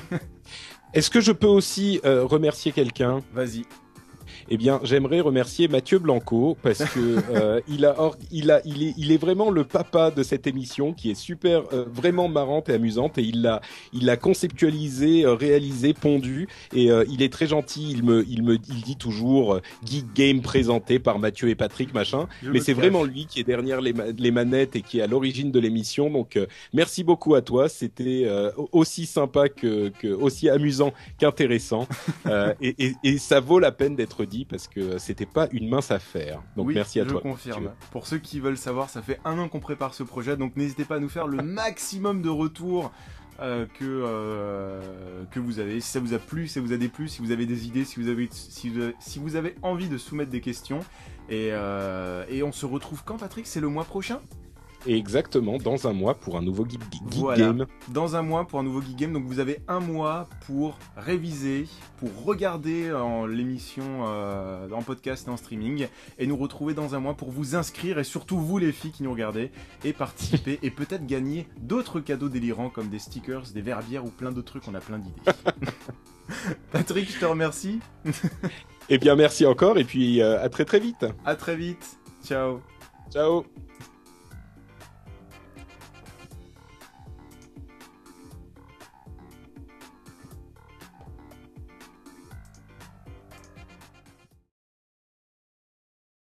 Est-ce que je peux aussi euh, remercier quelqu'un ? Vas-y. Eh bien, j'aimerais remercier Mathieu Blanco parce que euh, il a, or, il a, il est, il est vraiment le papa de cette émission qui est super, euh, vraiment marrante et amusante et il l'a, il l'a conceptualisé, euh, réalisé, pondu et euh, il est très gentil. Il me, il me, il dit toujours euh, Geek Game présenté par Mathieu et Patrick machin. Je Mais me c'est cache. vraiment lui qui est derrière les, ma- les manettes et qui est à l'origine de l'émission. Donc euh, merci beaucoup à toi. C'était euh, aussi sympa que, que aussi amusant qu'intéressant euh, et, et, et ça vaut la peine d'être dit parce que c'était pas une mince affaire. Donc oui, merci à je toi. confirme. Mathieu. Pour ceux qui veulent savoir, ça fait un an qu'on prépare ce projet, donc n'hésitez pas à nous faire le maximum de retours euh, que euh, que vous avez. Si ça vous a plu, si ça vous a déplu, si vous avez des idées, si vous avez si vous avez, si vous avez envie de soumettre des questions. Et euh, et on se retrouve quand, Patrick ? C'est le mois prochain ? Et exactement dans un mois pour un nouveau Geek, Geek Voilà. Game. Dans un mois pour un nouveau Geek Game, donc vous avez un mois pour réviser, pour regarder en l'émission euh, en podcast et en streaming, et nous retrouver dans un mois pour vous inscrire, et surtout vous les filles qui nous regardez, et participer, et peut-être gagner d'autres cadeaux délirants comme des stickers, des verbières ou plein d'autres trucs, on a plein d'idées. Patrick, je te remercie. Eh bien merci encore et puis euh, à très très vite. À très vite. Ciao. Ciao.